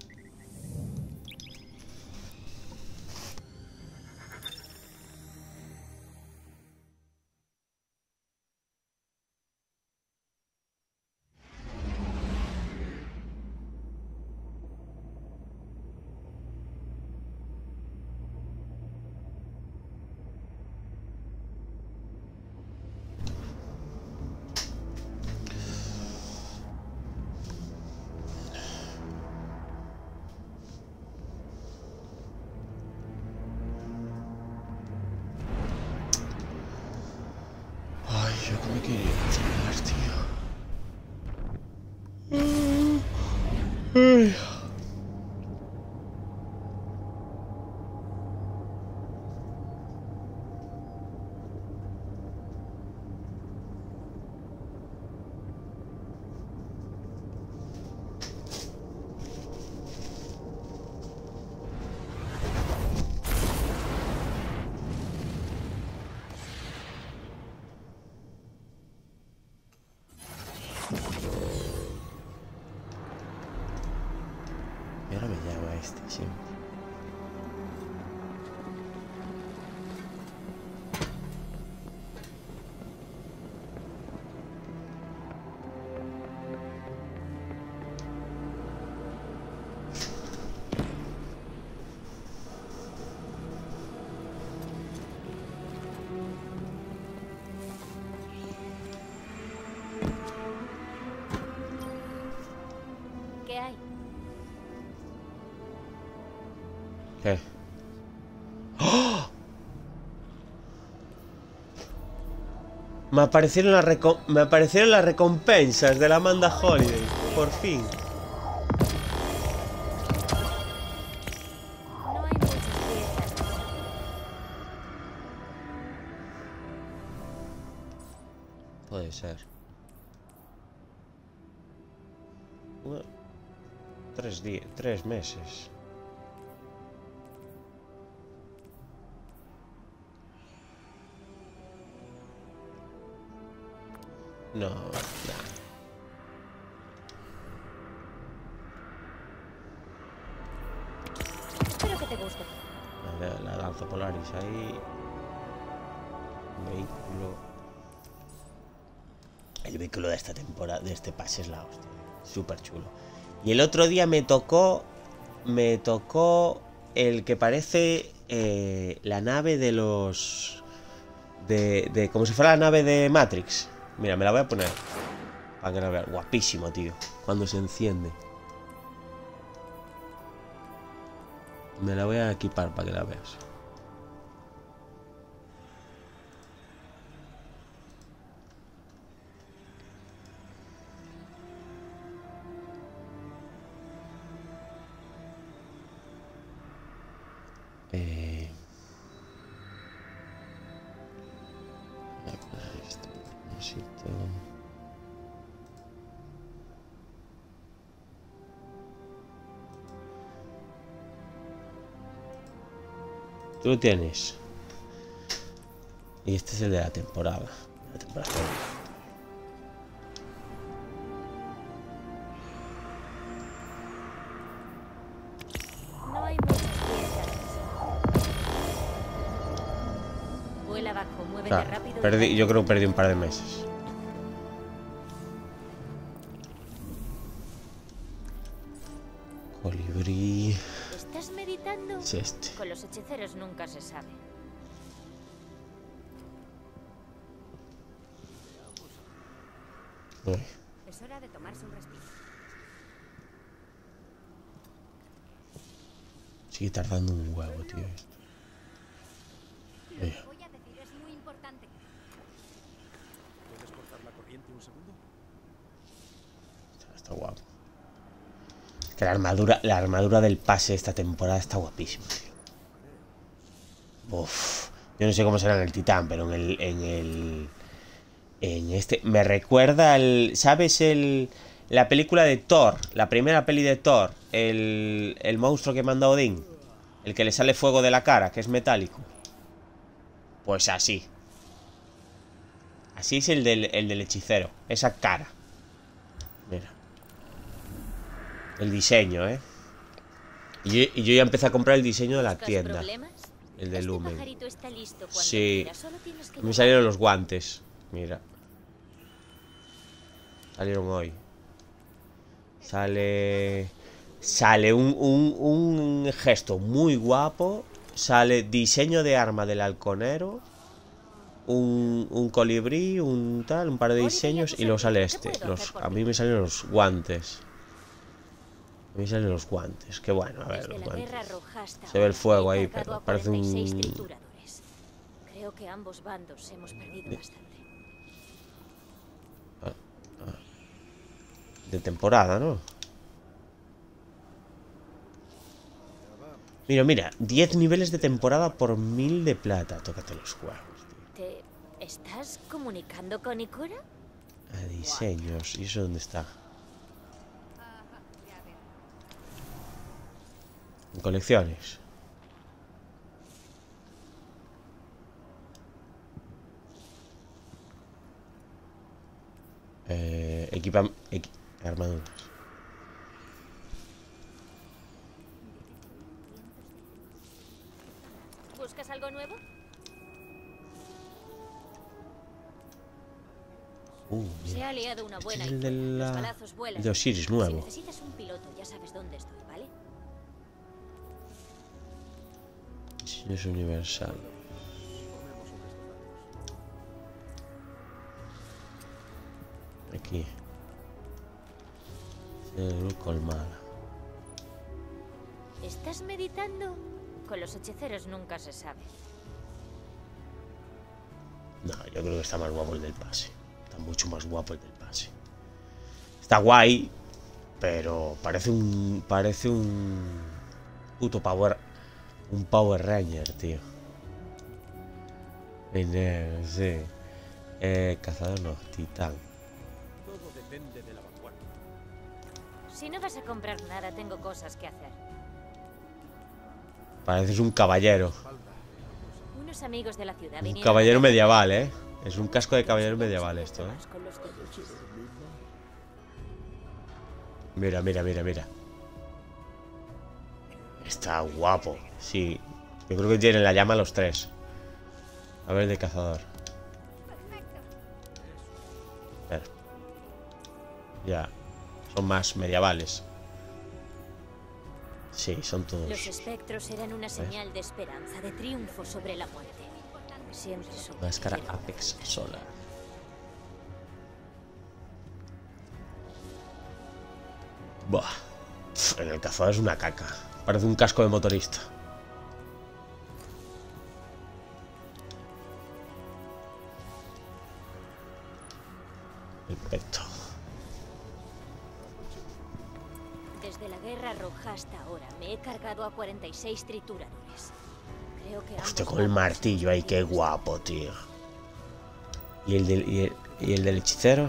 Ay, yo que me quería entrenar, tío. Y ahora me llama este siempre. ¿Qué hay? ¿Qué? ¡Oh! Me aparecieron las recompensas de la Amanda Holiday. Por fin. No hay muchas piezas. Puede ser. 3 meses. No, nah. Espero que te guste. La lanza Polaris ahí. Vehículo. El vehículo de esta temporada, de este pase es la hostia. Súper chulo. Y el otro día me tocó el que parece la nave de los... como si fuera la nave de Matrix. Mira, me la voy a poner para que la veas. Guapísimo, tío. Cuando se enciende. Me la voy a equipar para que la veas. Voy a poner esto. Necesito... Tú lo tienes. Y este es el de la temporada. La temporada. No hay muchas piezas. Vuela bajo, muévete Claro, rápido. yo creo que perdí un par de meses. Colibrí. ¿Estás meditando? Es este. Con los hechiceros nunca se sabe. Uy, Es hora de tomarse un respiro. sigue tardando un huevo, tío. Lo que voy a decir es muy importante. ¿Puedes cortar la corriente un segundo? Está guapo. Es que la armadura del pase de esta temporada está guapísima, tío. Uf. Yo no sé cómo será en el Titán, pero en este me recuerda al, ¿sabes? La película de Thor, la primera peli de Thor, el monstruo que manda Odín, el que le sale fuego de la cara, que es metálico. Pues así. Así es el del hechicero, esa cara. Mira. El diseño, ¿eh? Y yo ya empecé a comprar el diseño de la ¿Buscas tienda. problemas? El de Este Lumen. pajarito está listo cuando Sí. quiera, solo tienes que Me llamar. salieron los guantes. Mira. Salieron hoy. Sale un gesto muy guapo. Sale diseño de arma del halconero. Un colibrí, un tal, un par de diseños. Y luego sale este. A mí me salen los guantes. A mí me salen los guantes. Qué bueno, a ver, Desde los la Guerra guantes. Roja hasta Se ve el ahora, fuego he ahí, cargado pero a parece 46 un... trituradores. Creo que ambos bandos hemos perdido bastante. de temporada, ¿no? Mira, 10 niveles de temporada por 1000 de plata. Tócate los huevos, tío. ¿Te estás comunicando con Ikura? A diseños. ¿Y eso dónde está? En colecciones. Armaduras. ¿Buscas algo nuevo? Mira. Se ha liado una buena Este es el de historia. la- Los balazos vuelan. de Osiris Si nuevo. necesitas un piloto, ya sabes dónde estoy, ¿vale? Diseños universal. Aquí. Colmada. ¿Estás meditando? Con los hechiceros nunca se sabe. No, yo creo que está más guapo el del pase. Está mucho más guapo el del pase. Está guay, pero parece un puto Power, un Power Ranger, tío. Sí. Cazador no, Titán. Todo depende de la vanguardia. Si no vas a comprar nada, tengo cosas que hacer. Pareces un caballero. Unos amigos de la ciudad Un vinieron caballero a- medieval, ¿eh? Es un casco de caballero medieval esto, ¿eh? Con los dedos. Mira. Está guapo. Sí. Yo creo que tienen la llama los tres. A ver, de cazador. Espera. Ya. Son más medievales. Sí, son todos. Los espectros eran una señal de esperanza, de triunfo sobre la muerte. Siempre son Máscara Apex Solar. Buah. En el cazador es una caca. Parece un casco de motorista. Perfecto. Desde la Guerra Roja hasta ahora me he cargado a 46 trituradores. Creo que Hostia, ambos con el bandos martillo ahí, qué guapo, tío. ¿Y el del hechicero?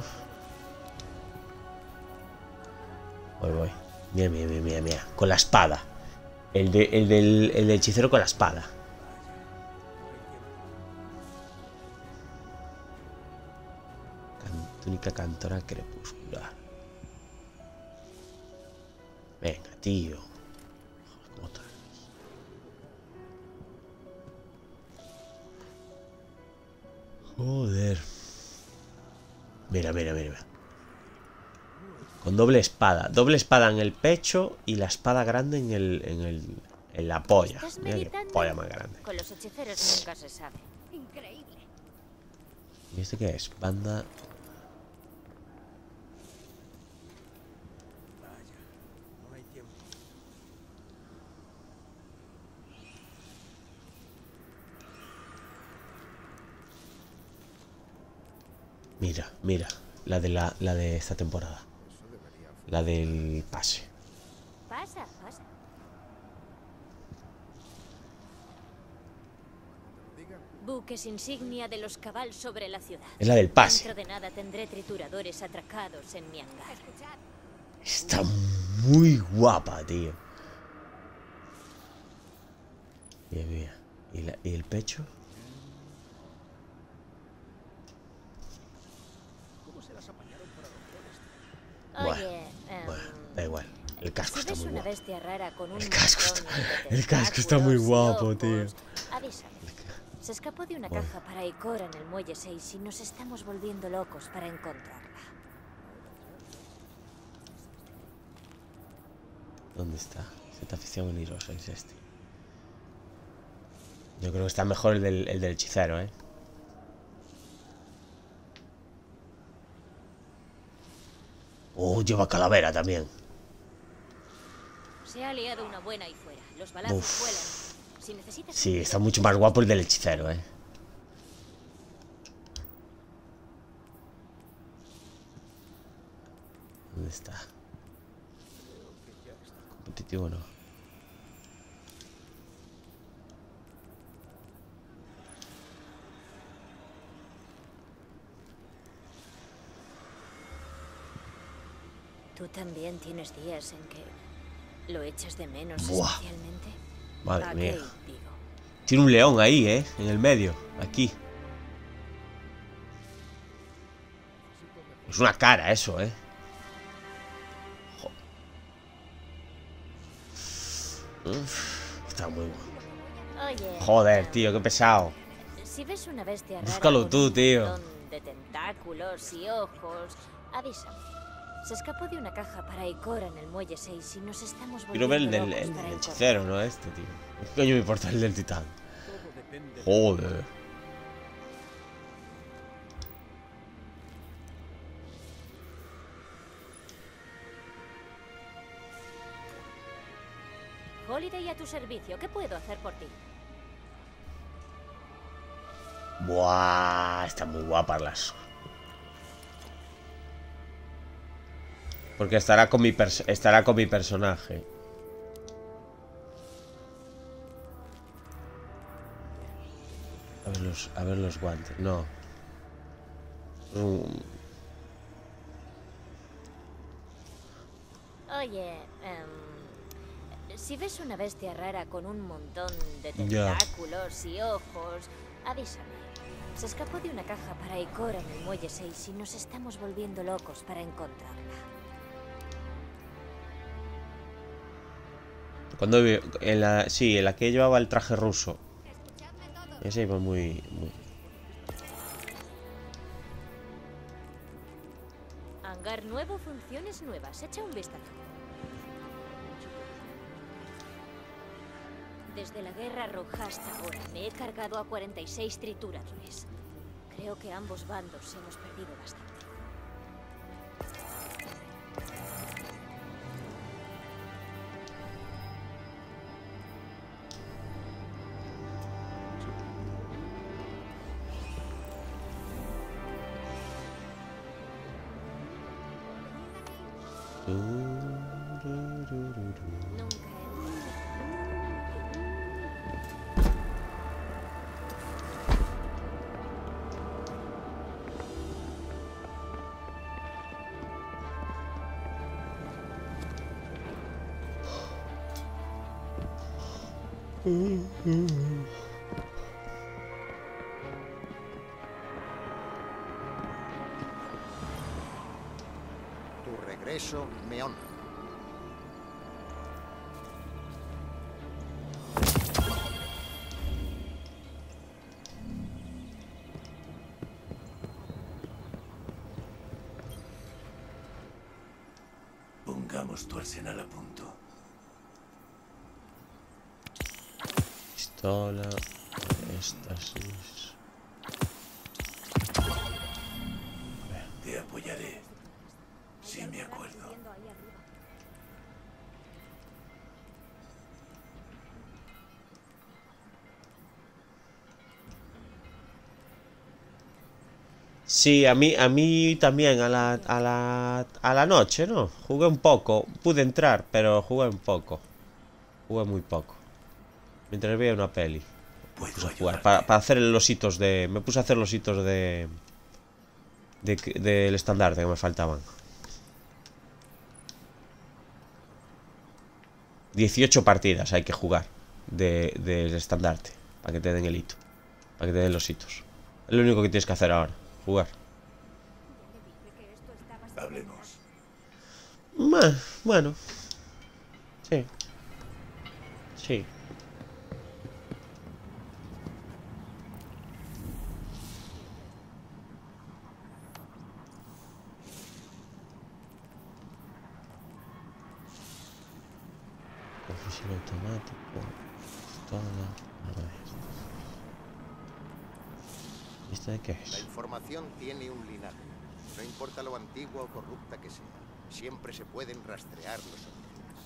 Voy. Mira. Con la espada. El del hechicero con la espada. Túnica cantora crepuscular. Venga, tío. Otra. Joder. Mira. Con doble espada. Doble espada en el pecho y la espada grande en la polla. ¿Estás Mira qué meditando? polla más grande. Con los hechiceros nunca se sabe. Increíble. ¿Y este qué es? Banda. Mira. La de esta temporada. La del pase. Pasa. Buques insignia de los Cabal sobre la ciudad. Es la del pase. Dentro de nada tendré trituradores atracados en mi hangar. Está muy guapa, tío. Mira. ¿Y el pecho? Oye, Bueno, da igual. El casco si está ves muy una guapo. bestia rara con un El casco montón está- de el casco está muy tentáculos y guapo, ojos, tío. Avísame. Se escapó de una Bueno. caja para Ikora en el muelle 6 y nos estamos volviendo locos para encontrarla. ¿Dónde está? Cetaficción en Irosa es este. Yo creo que está mejor el del hechicero, ¿eh? Lleva calavera también. Se ha liado una buena ahí fuera. Los balazos Uf. vuelan. Si necesitas Sí, está mucho más guapo el del hechicero, ¿eh? ¿Dónde está? Competitivo no. ¿Tú también tienes días en que lo echas de menos Buah. especialmente? Madre ¿A mía. qué digo? Tiene un león ahí, ¿eh? En el medio. Aquí. Es una cara eso, ¿eh? Está muy bueno. Oye, Joder, tío, qué pesado. si ves una bestia rara Búscalo con tú, un tío. montón de tentáculos y ojos, avísame. Se escapó de una caja para Ikora en el muelle 6 y nos estamos Quiero ver el volviendo del locos el para del encontrarla. hechicero, no este, tío. ¿Qué coño me importa el del titán? Joder. Holiday a tu servicio. ¿Qué puedo hacer por ti? Buah, están muy guapas las. Porque estará con mi personaje. A ver los guantes. No. Oye, si ves una bestia rara con un montón de Ya. tentáculos y ojos, avísame. Se escapó de una caja para Ikora en el muelle 6 y nos estamos volviendo locos para encontrarla. Cuando sí, en la que llevaba el traje ruso. Ese iba muy... Hangar nuevo, funciones nuevas. Echa un vistazo. Desde la Guerra Roja hasta ahora me he cargado a 46 trituradores. Creo que ambos bandos hemos perdido bastante. Nunca Tu regreso me honra. Pongamos tu arsenal a punto. Pistola. Éstasis. Te apoyaré. Sí, me acuerdo. Sí, a mí también a la noche, ¿no? Jugué un poco. Pude entrar, pero jugué un poco. Jugué muy poco. Mientras veía una peli. Puedo Jugar, ayudarte. para hacer los hitos de... Me puse a hacer los hitos del estandarte que me faltaban. 18 partidas hay que jugar del estandarte para que te den el hito. Para que te den los hitos. Es lo único que tienes que hacer ahora. Jugar. Hablemos. Bueno. Sí. Sí. Fusil automático. Pistola. A ver. ¿Esta de qué La es? información tiene un linaje. No importa lo antigua o corrupta que sea, siempre se pueden rastrear los orígenes.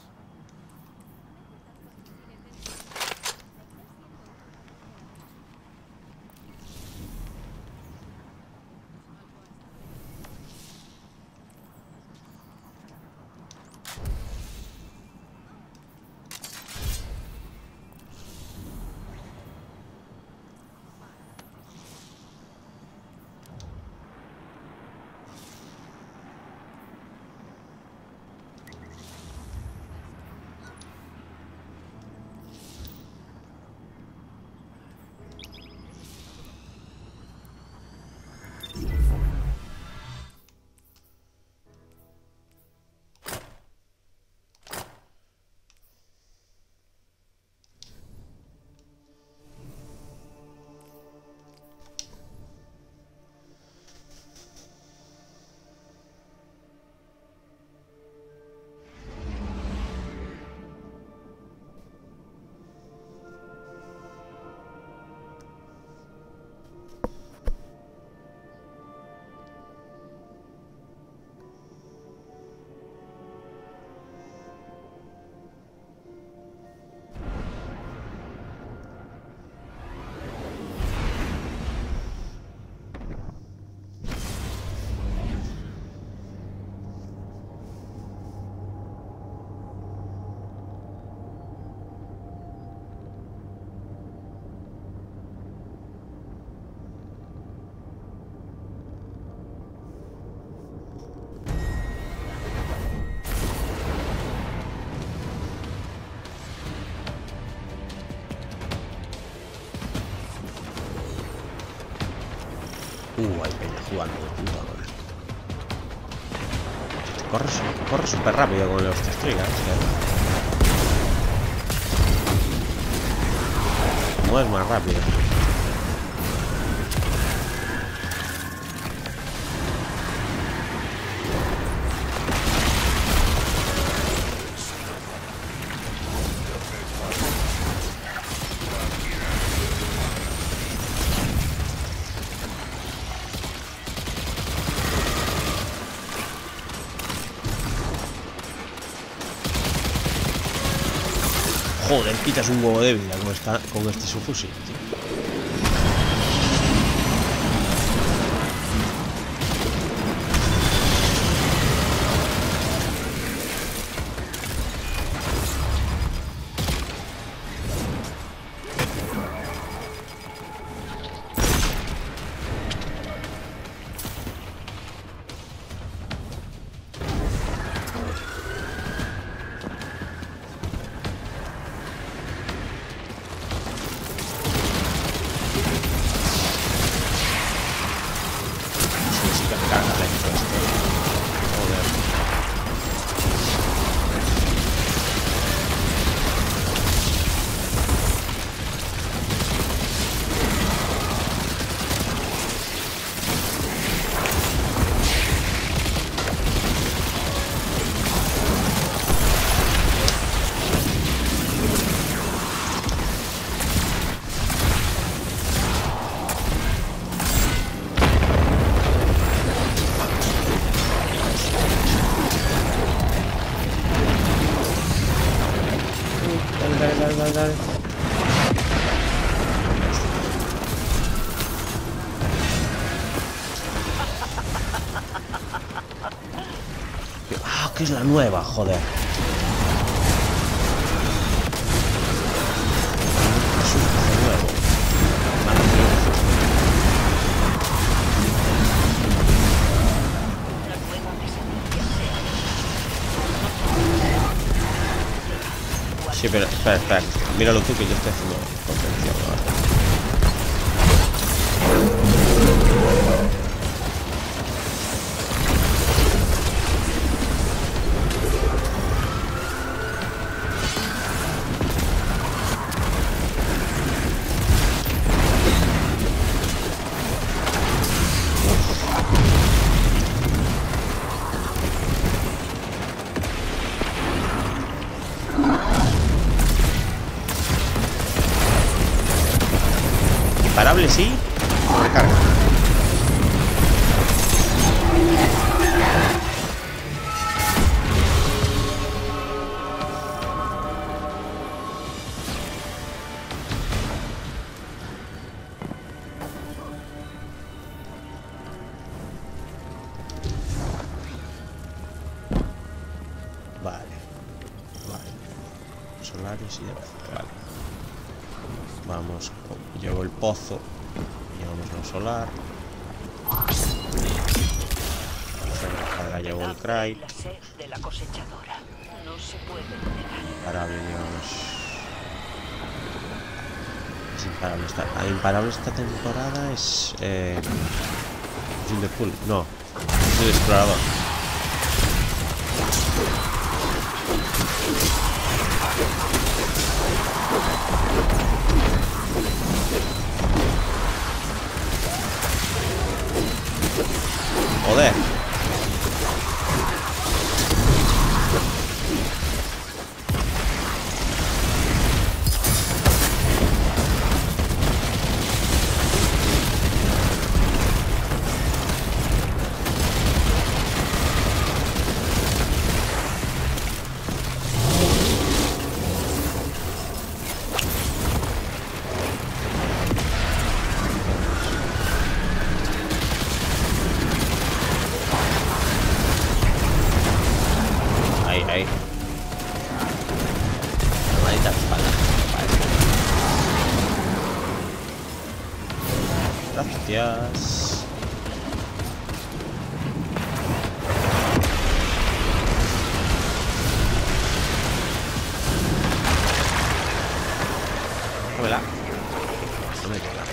Hay peña jugando de puta madre. Corre súper rápido con los triggers, como es más rápido. Joder, quitas un huevo de vida con este subfusil, tío. Dale. Ah, que es la nueva, joder. Es un personaje nuevo. Sí, pero espera. Míralo tú que yo estoy haciendo contención ahora. Imparable, sí. Recarga. Vale. Solares y demás. Vale. Vamos, llevo el pozo, llevamos lo solar. Ahora llevo el crate. Imparable, llevamos. Es imparable imparable esta temporada es. Fin de pool, no. Es el explorador. Joder. Ahí. Maldita espalda. Vale. Gracias. Dámela. No me queda.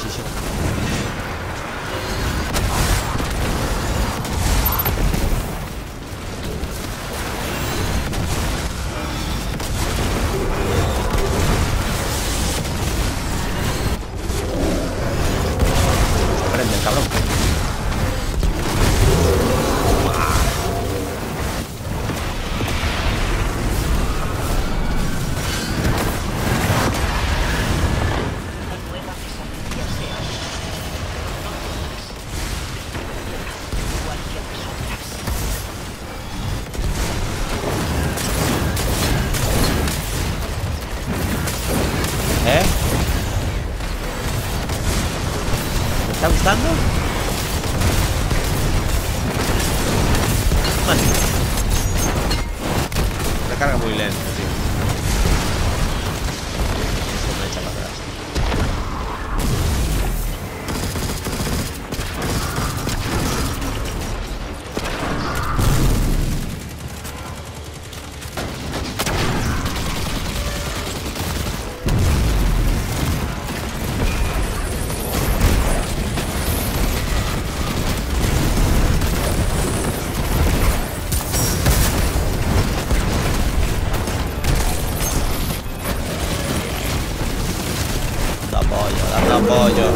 sí. Prende el cabrón. ¿Me está gustando? Vale. Recarga muy lento, tío. Eso me echa para atrás. Da apoyo.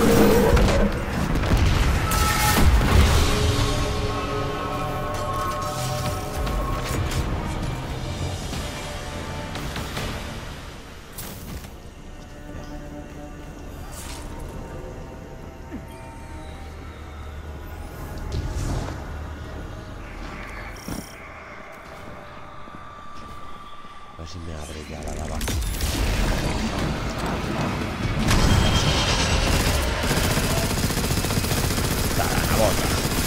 A ver si me abre ya la lava. La bota.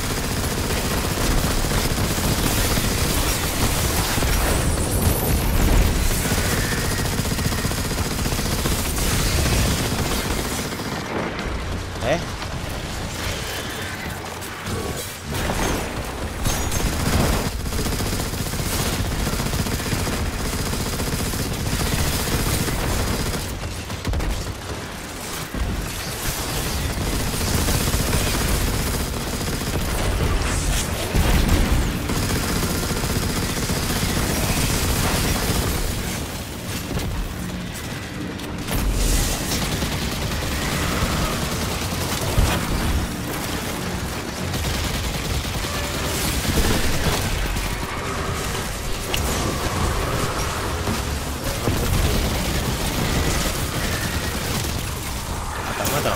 Mátalo.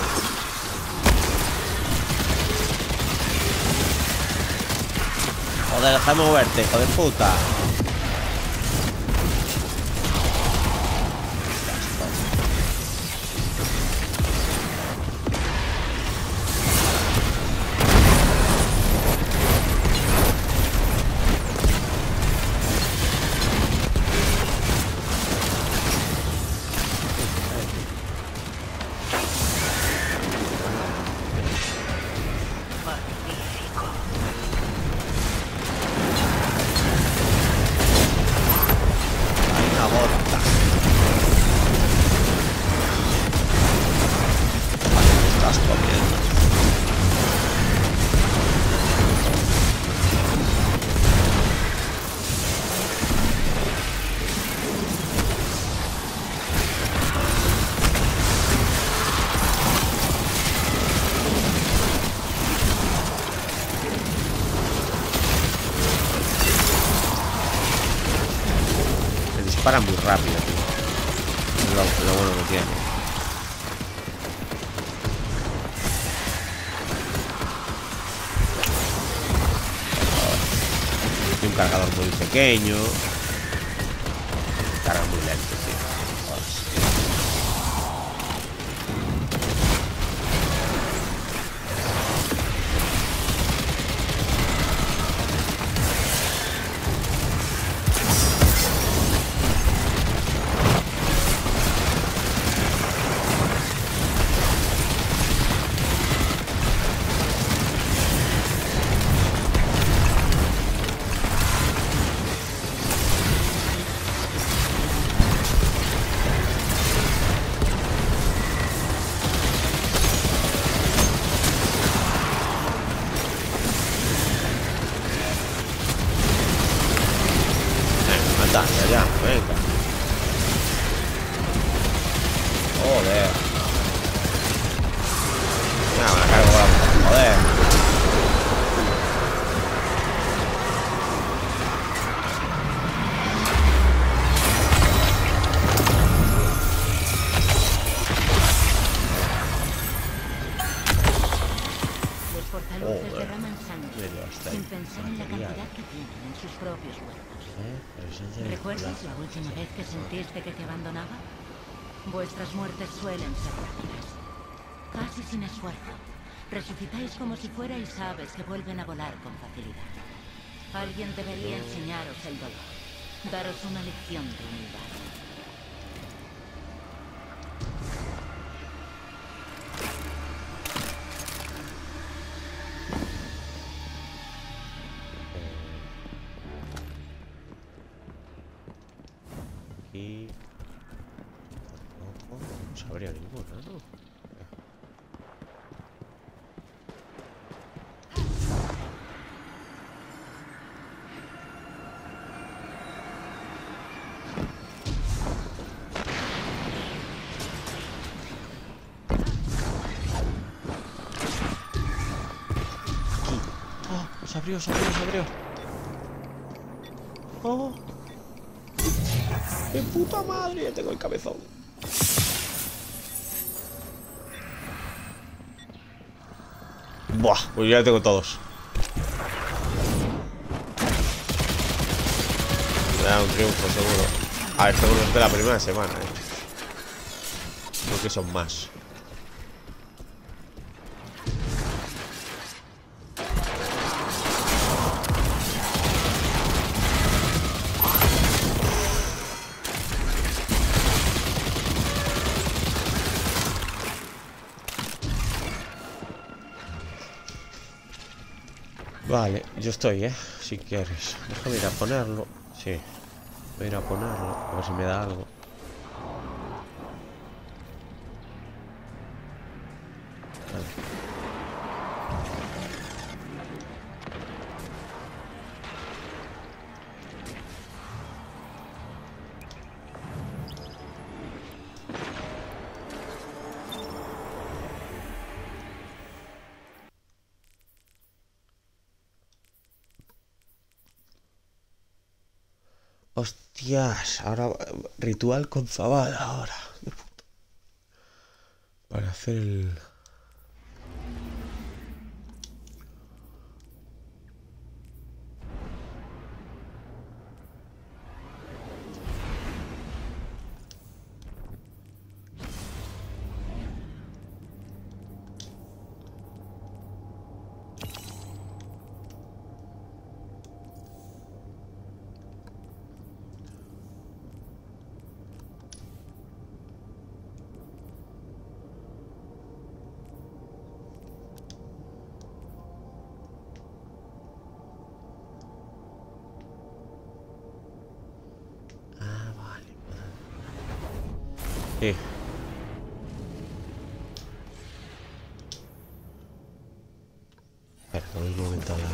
Joder, déjame moverte, hijo de puta. Dispara muy rápido, tío. Lo bueno que tiene. Y un cargador muy pequeño. Carga muy lento, tío. Joder. No, me la cargo con la... Joder. Los fortaluces derraman sangre sin pensar en la cantidad que tienen en sus propios cuerpos. ¿Recuerdas la última vez que sentiste que te abandonaba? Vuestras muertes suelen ser rápidas, casi sin esfuerzo. Resucitáis como si fuerais aves que vuelven a volar con facilidad. Alguien debería enseñaros el dolor, daros una lección de humildad. Aquí tampoco no sabría ninguna, ¿no? Se abrió, se abrió, se abrió. ¡Oh! ¡Qué puta madre! Ya tengo el cabezón. Buah, pues ya tengo todos. Me da un triunfo seguro. A ver, seguro es de la primera semana, Creo que son más. Vale, yo estoy, si quieres. Déjame ir a ponerlo. Sí, voy a ir a ponerlo. A ver si me da algo. Vale. Hostias, ahora ritual con Zabal ahora. De puta. Para hacer el... Sí. Espera, que voy un momento a la...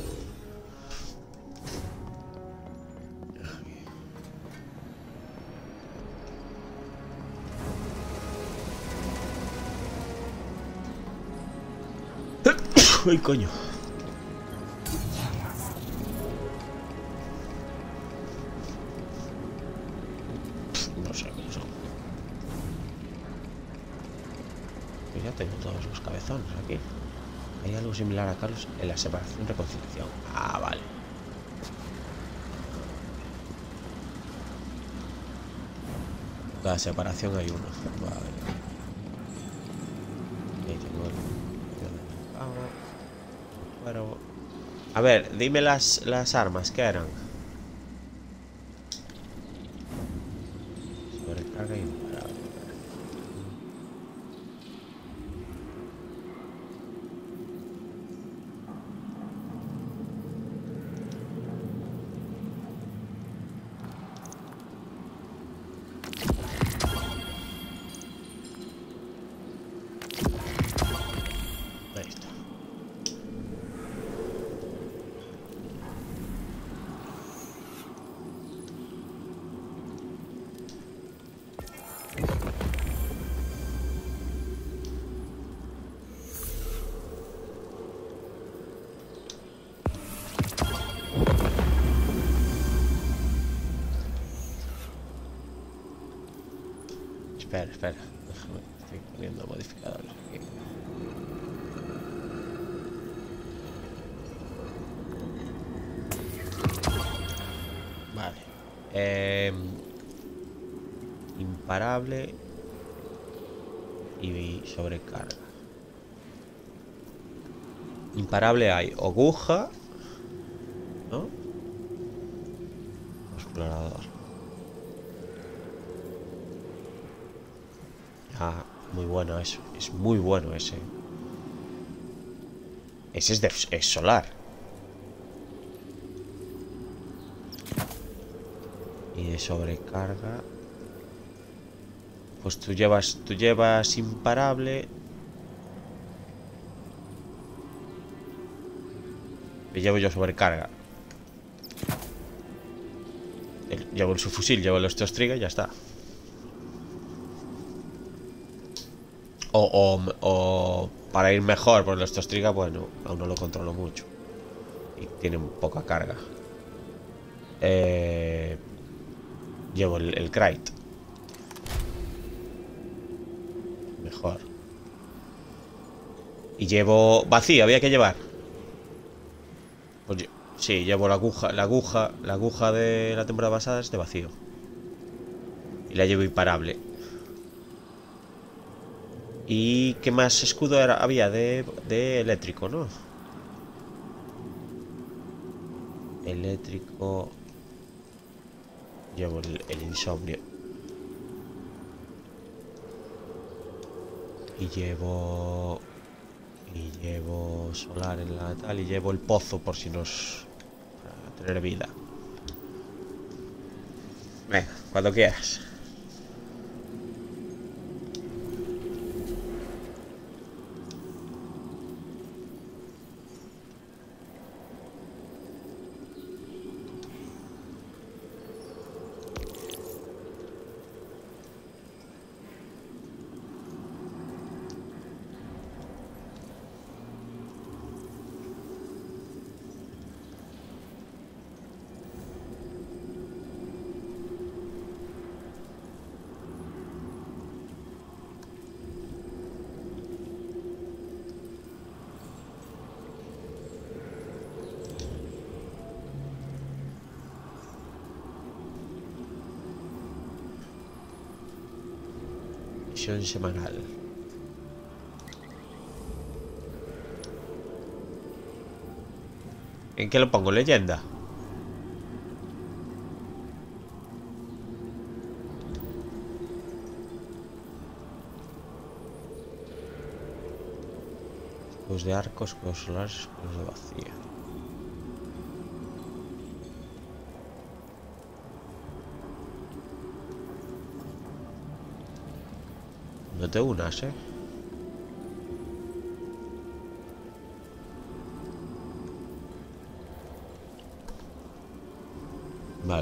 ¡Ay, coño! No sé cómo son. Ya tengo todos los cabezones aquí. Hay algo similar a Carlos en la separación y reconciliación. Ah, vale. Cada separación hay uno. Vale. Ahí tengo el... Pero... A ver, dime las armas, ¿qué eran? Sobrecarga imparable. Ahí está. Espera. Déjame, estoy poniendo modificadores aquí. Vale. Imparable. Y sobrecarga. Imparable hay aguja, ¿no? Explorador. Ah, muy bueno eso. Es muy bueno ese. Ese es solar. Y de sobrecarga. Pues tú llevas imparable. Me llevo yo sobrecarga. Llevo el subfusil, llevo los Teostriga y ya está. O para ir mejor, porque los Teostriga, bueno, aún no lo controlo mucho. Y tienen poca carga. Llevo el Krayt. Mejor. Y llevo vacío, había que llevar. Pues sí, llevo la aguja de la temporada pasada es de vacío. Y la llevo imparable. ¿Y qué más escudo había? De eléctrico, ¿no? Eléctrico. Llevo el insomnio. Y llevo solar en la tal. Y llevo el pozo por si nos... para tener vida. Venga, cuando quieras. Misión semanal. ¿En qué lo pongo? Leyenda. Los de arcos, los solares, los de vacío. No te unas, ¿eh? Vale.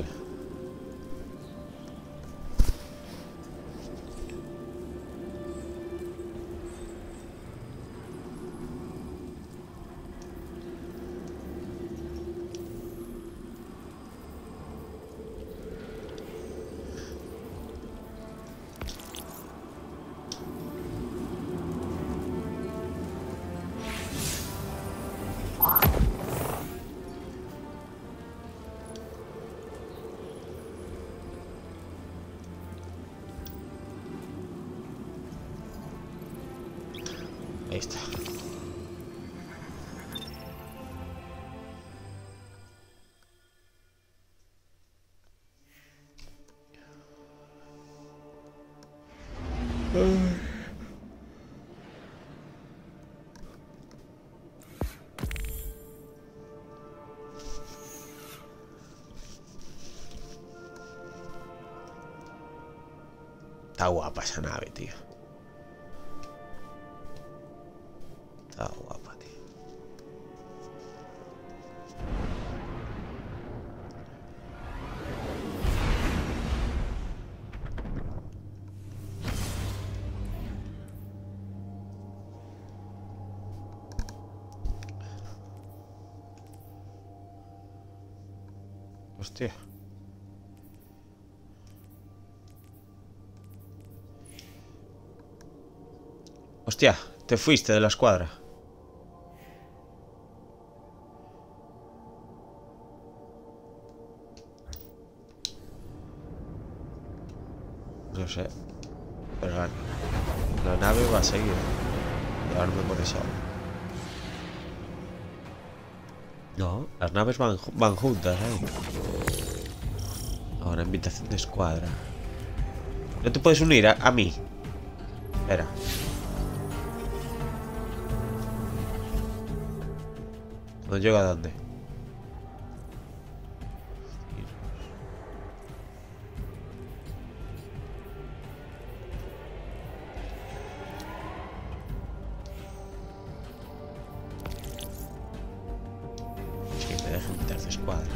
Ahí está. Está guapa esa nave, tío. Está guapa, tío. Hostia. Hostia, te fuiste de la escuadra. No sé. Pero la nave va a seguir. Y ahora me pones ahora. No, las naves van juntas, Ahora, invitación de escuadra. No te puedes unir a mí. Espera. ¿No llega a dónde? Es que me dejan invitar de escuadra.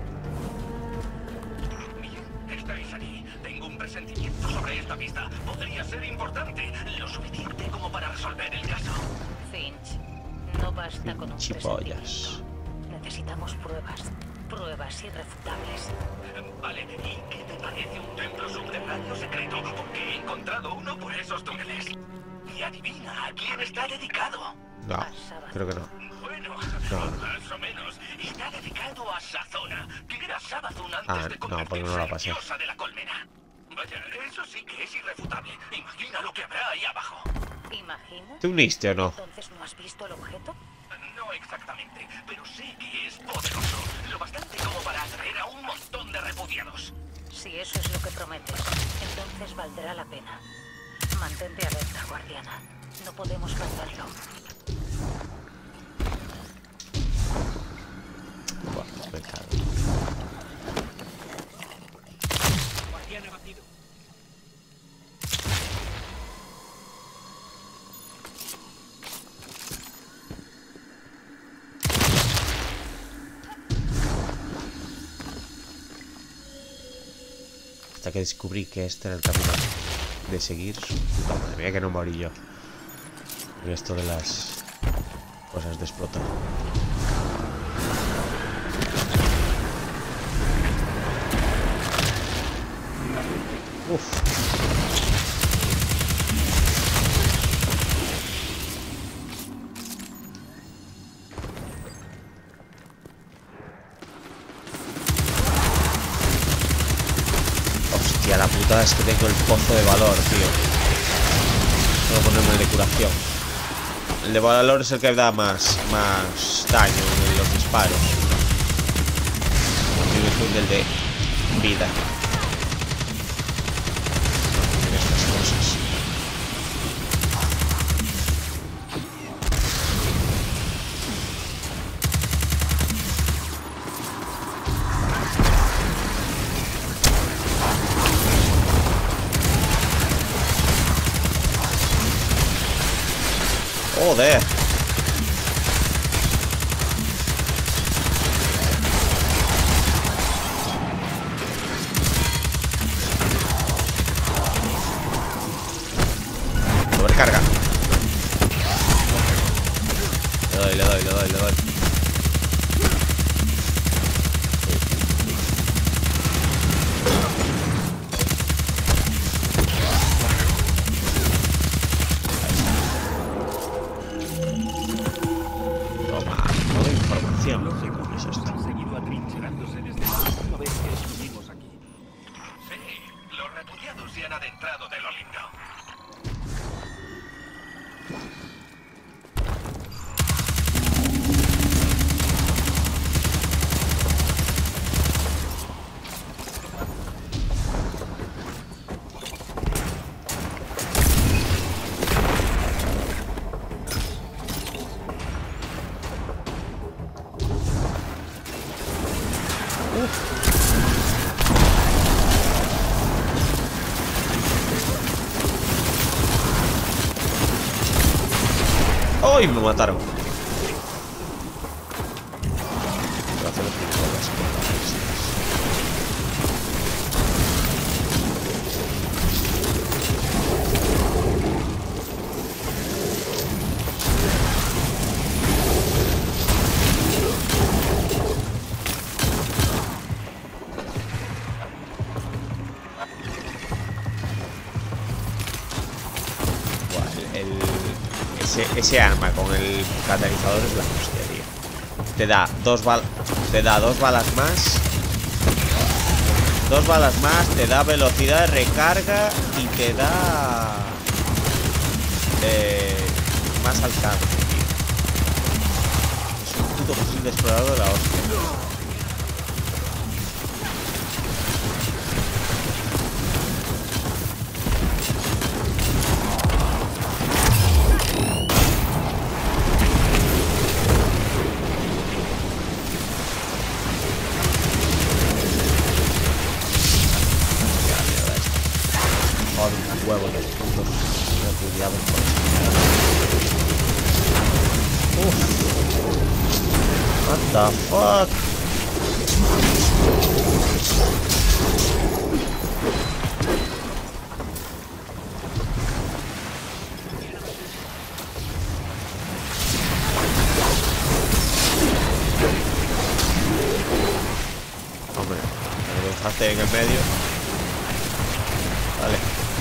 Estáis aquí. Tengo un presentimiento sobre esta pista. Podría ser importante. Lo suficiente como para resolver el caso. Finch, no basta con un Chipollas. presentimiento. Necesitamos pruebas. Pruebas irrefutables. Vale, ¿y qué te parece un templo subterráneo secreto? Porque he encontrado uno por esos túneles. Y adivina a quién está dedicado. No, creo que no. Bueno, No. más o menos. Está dedicado a Sazona, que era Sabazun antes de No, porque convertirse no la en pasé. diosa de la colmena. Vaya, eso sí que es irrefutable. Imagina lo que habrá ahí abajo. ¿Imagina? ¿Te uniste o no? Entonces, ¿no has visto el objeto? No exactamente, pero sé que es poderoso. Lo bastante como para atraer a un montón de repudiados. Si eso es lo que prometes, entonces valdrá la pena. Mantente alerta, guardiana. No podemos perderlo. Buah, me cago. Guardián abatido. Hasta que descubrí que este era el camino de seguir. Puta madre mía, que no morí yo. Y esto de las cosas de explotar. Uf. Hostia, la putada es que tengo el pozo de valor, tío. Tengo que ponerme el de curación. El de valor es el que da más daño en los disparos. Y el de vida. En estas cosas. Joder. Sobrecarga. Le doy. Toma, toda información. Los ¿Qué coño es refugiados esto? han seguido atrincherándose desde la última vez que estuvimos aquí. Sí, los repudiados se han adentrado de lo lindo. ¡Ay! Me mataron. Voy a hacer los gilipollas con las pistas. Buah, el ese arma con el catalizador es la hostia, tío. Te da dos balas más. 2 balas más, te da velocidad de recarga y te da más alcance, tío. Es un puto fusil de explorador de la hostia. Huevos los putos repudiados por what the fuck. Hombre, me dejaste en el medio. Vale.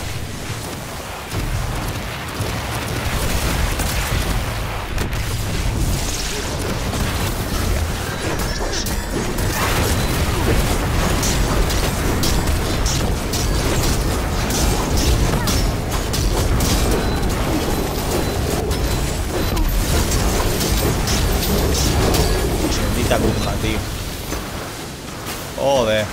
Maldita aguja, tío. Joder.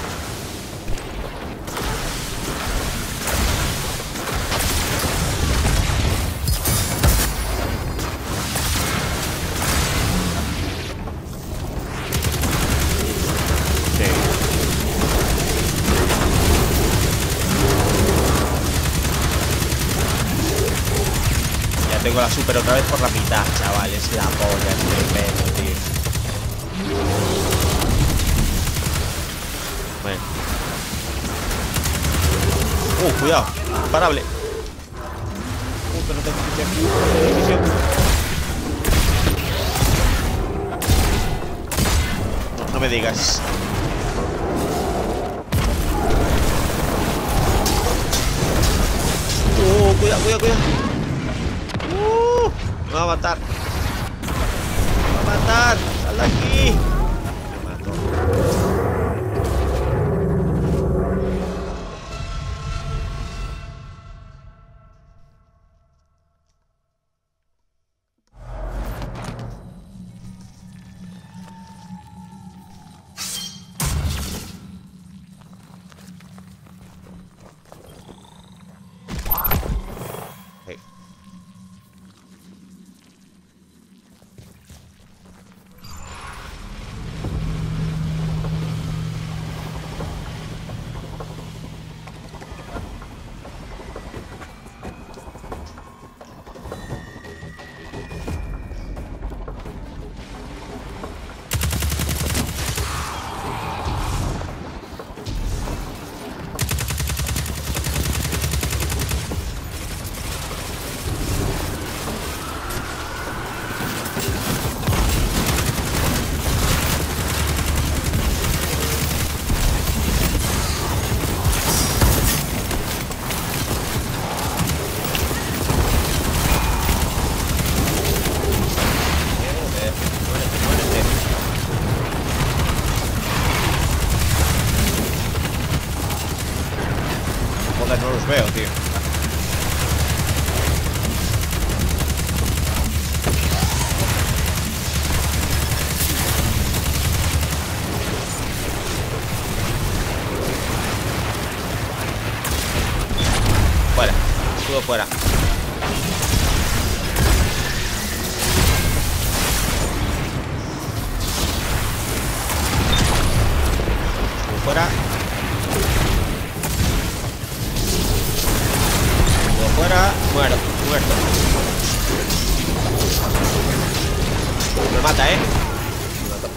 Tengo la super otra vez por la mitad, chavales. La polla, este pelo, tío. Bueno. Cuidado. Imparable. Que no tengo visión. No me digas. Cuidado. Me va a matar. Sal de aquí. Me mató. No los veo, tío. Fuera, escudo fuera. Escudo fuera. Fuera, muerto. Me mata, Me mató.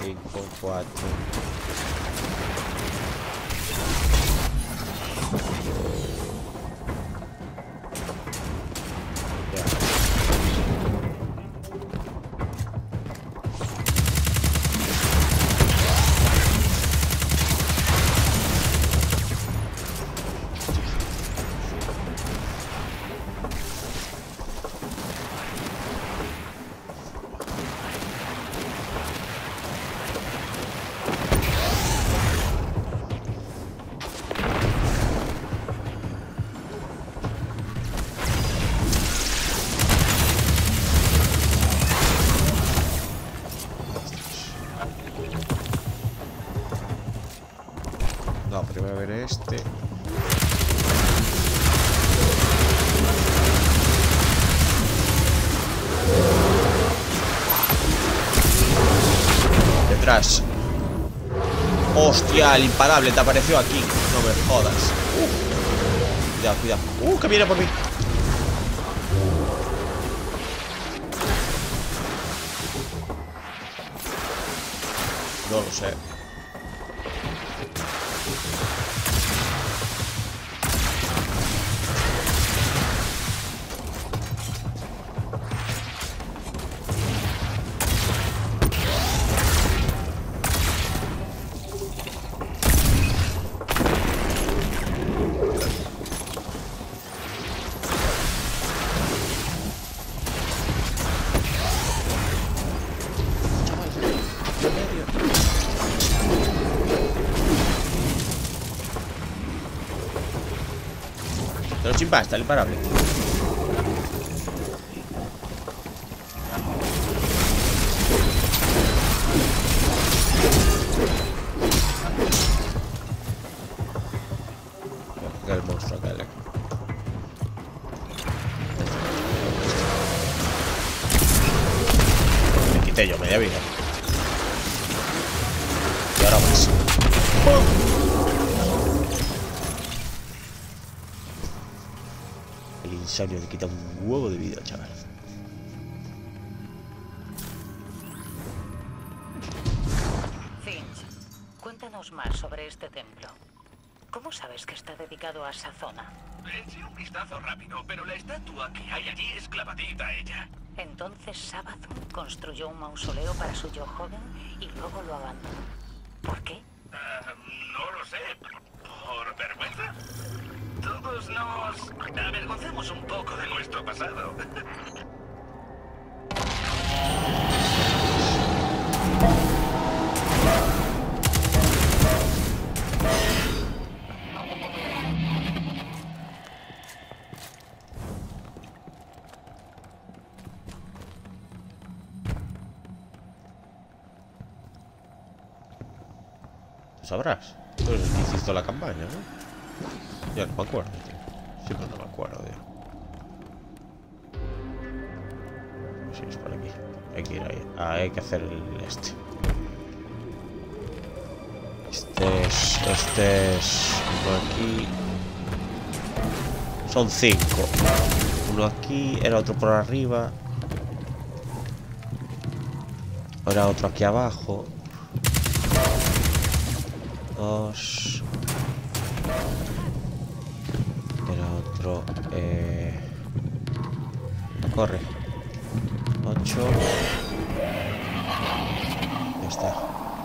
5, 4. No, primero ver este. Detrás. Hostia, el imparable te apareció aquí. No me jodas. Cuidado, cuidado. Que viene por mí. No lo sé. Pero chimpa, está el imparable. El monstruo acá, me quité yo media vida. Y ahora más. El insomnio le quita un huevo de vida, chaval. Finch, cuéntanos más sobre este templo. ¿Cómo sabes que está dedicado a esa zona? Eché un vistazo rápido, pero la estatua que hay allí es clavadita a ella. Entonces Savathun construyó un mausoleo para su yo joven y luego lo abandonó. ¿Por qué? No lo sé. ¿Por vergüenza? Todos nos avergoncemos un poco de nuestro pasado. Tú sabrás. Tú eres el que hiciste la campaña, ¿no? Ya no me acuerdo, tío. Siempre no me acuerdo, tío. Sí, es por aquí. Hay que ir ahí. Ah, hay que hacer el este. Este es uno aquí. Son 5. Uno aquí, era otro por arriba. Ahora otro aquí abajo. 2. Era otro. Corre. 8. Ya está.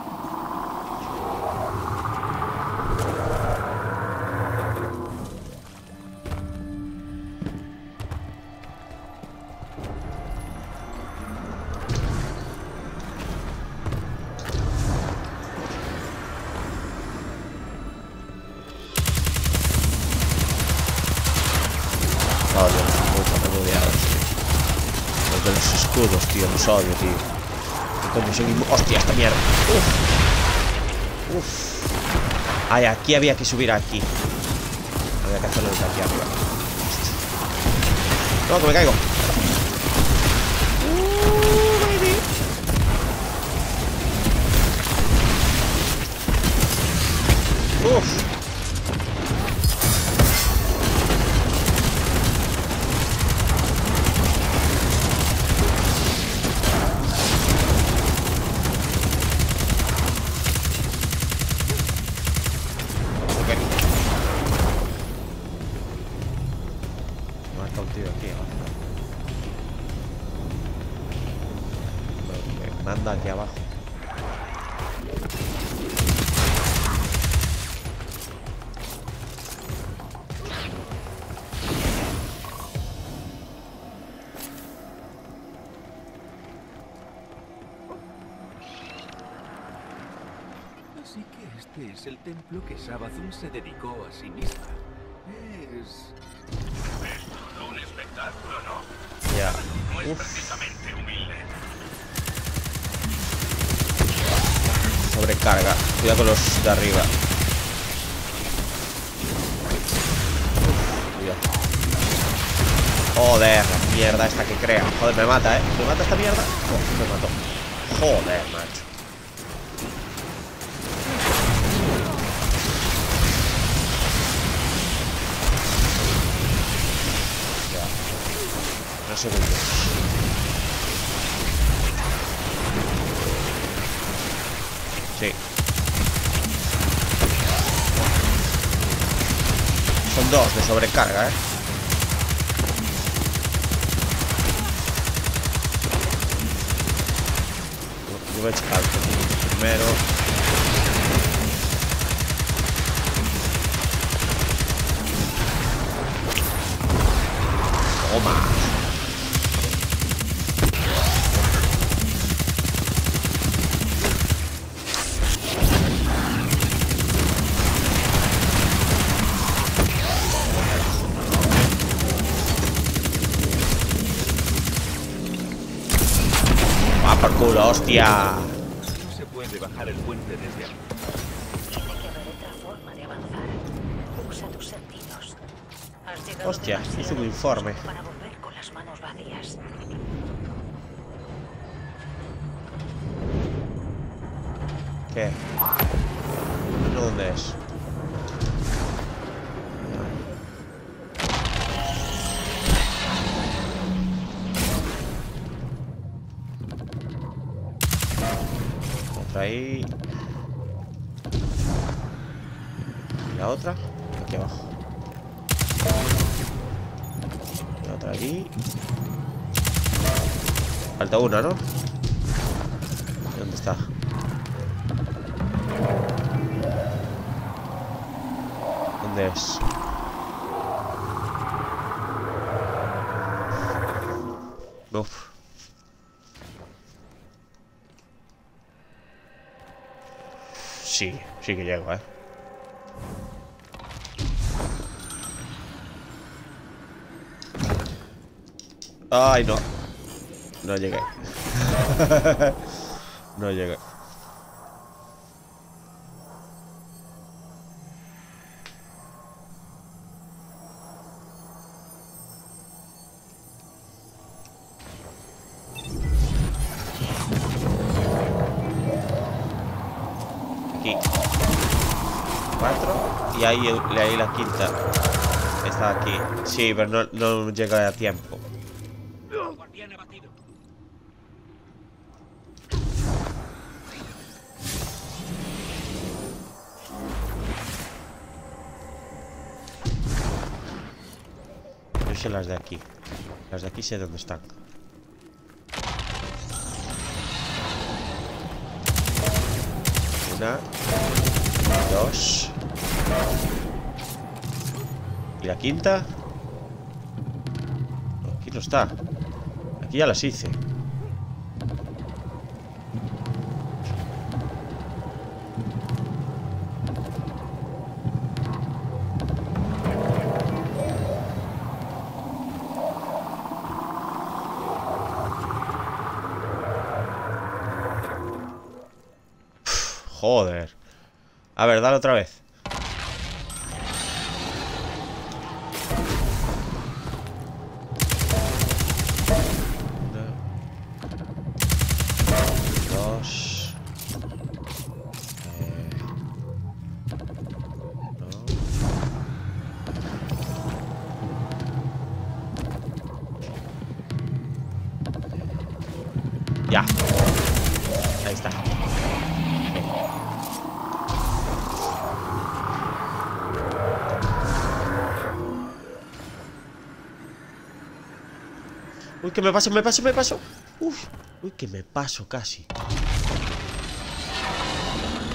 Los de los escudos, tío, los odio, tío. ¿Cómo seguimos? ¡Hostia, esta mierda! ¡Uf! ¡Uf! Ay, aquí había que subir aquí. Había que hacerlo desde aquí arriba. ¡No, que me caigo! Baby. ¡Uf! Así que este es el templo que Savathun se dedicó a sí misma. Es... ¿Esto un espectáculo, no? Ya. No es precisamente humilde. Sobrecarga. Cuidado con los de arriba. Cuidado. Joder, la mierda esta que crea. Joder, me mata, ¿eh? ¿Me mata esta mierda? Oh, me mató. Joder, macho. Ya. No sé muy bien. Sí. Son dos de sobrecarga, ¿eh? Yo voy a checar primero. Toma. Va por culo, hostia. No se puede bajar el puente desde aquí. Tiene que haber otra forma de avanzar. Usa tus sentidos. Has llegado Hostia, demasiado hice un informe. lejos para volver con las manos vacías. ¿Qué? ¿Dónde es? Otra ahí. ¿Y la otra? Aquí abajo. La otra allí. Falta una, ¿no? ¿Dónde está? ¿Dónde es? Uf. Sí, sí que llego, ¿eh? Ay, no. No llegué. No llegué. Aquí 4 y ahí la quinta está aquí. Sí, pero no llega a tiempo. Guardián abatido. Yo sé las de aquí. Las de aquí sé dónde están. Una, dos. ¿Y la quinta? No, aquí no está. Aquí ya las hice. Joder. A ver, dale otra vez. Una, dos. No. Ya. Ahí está. Uy, que me paso. Uf. Uy, que me paso casi.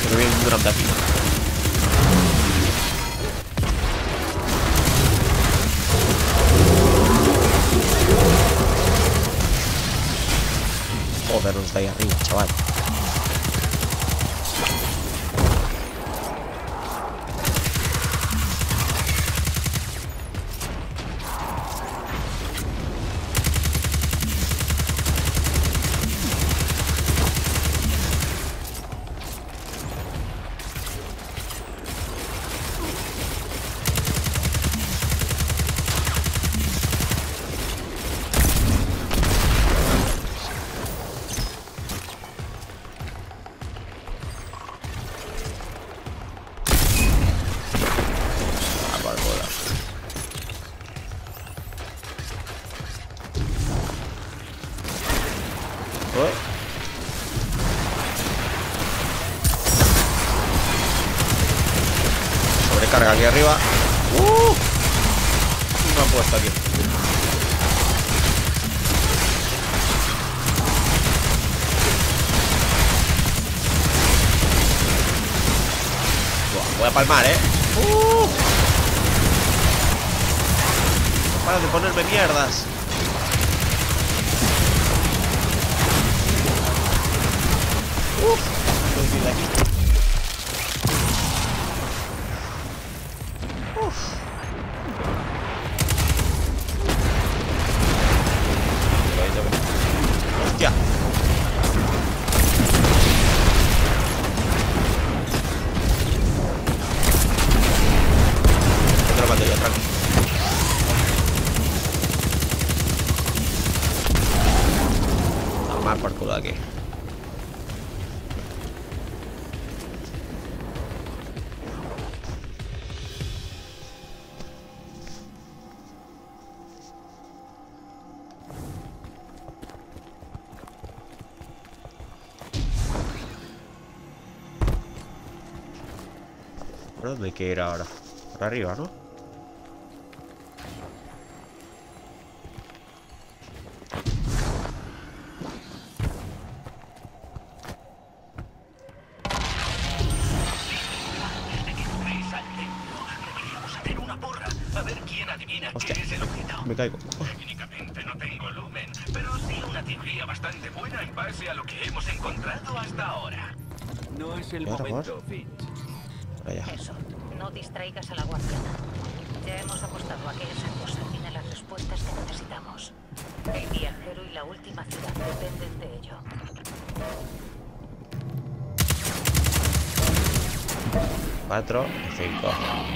Pero viene un drop de aquí. Joder, nos da ahí arriba, chaval. Sobrecarga aquí arriba. Me han puesto aquí. Voy a palmar, Para de ponerme mierdas. Estoy de aquí. Hostia. Otro mato yo, tranqui. Tomar por culo aquí. ¿Por dónde hay que ir ahora? Por arriba, ¿no? Hostia, me caigo. Técnicamente no tengo lumen, pero sí una teoría bastante buena en base a lo que hemos encontrado hasta ahora. No es el ¿Y ahora momento, Finch. Allá. Eso, no distraigas a la guardiana. Ya hemos apostado a que esa cosa tiene las respuestas que necesitamos. El viajero y la última ciudad dependen de ello. Cuatro y 5.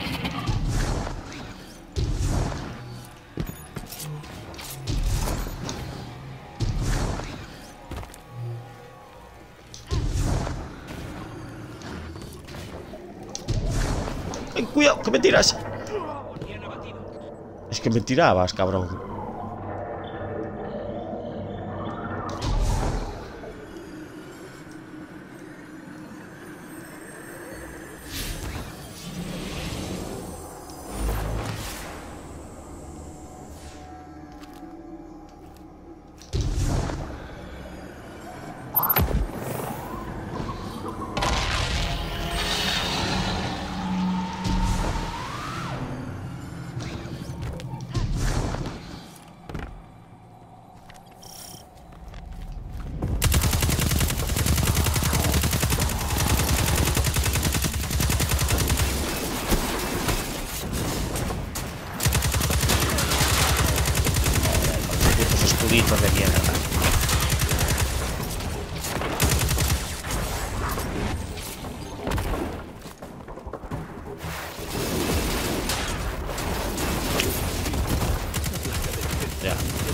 ¡Ay, cuidado! ¡Que me tiras! Es que me tirabas, cabrón. Escuditos de mierda. Ya.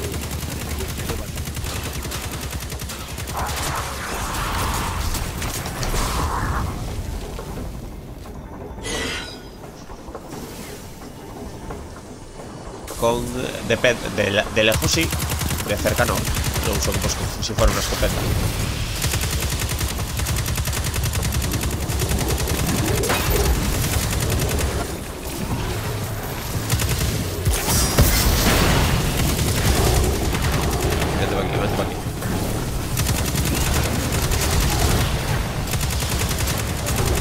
Con depende de lejos sí. De cerca no, lo uso pues como si fuera una escopeta. Vete para aquí, vete para aquí.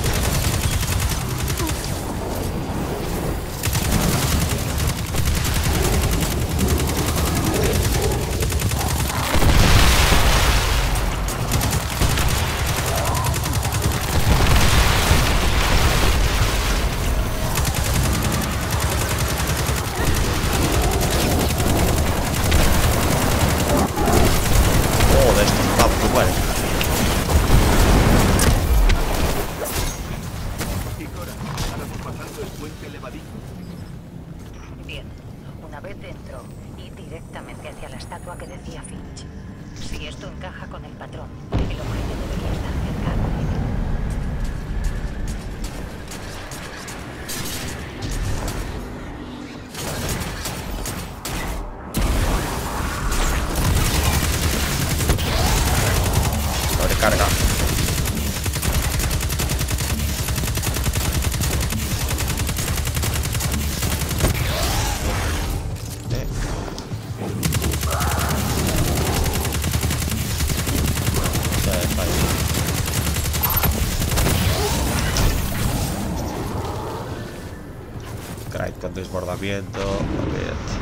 con desbordamiento. Olvídate.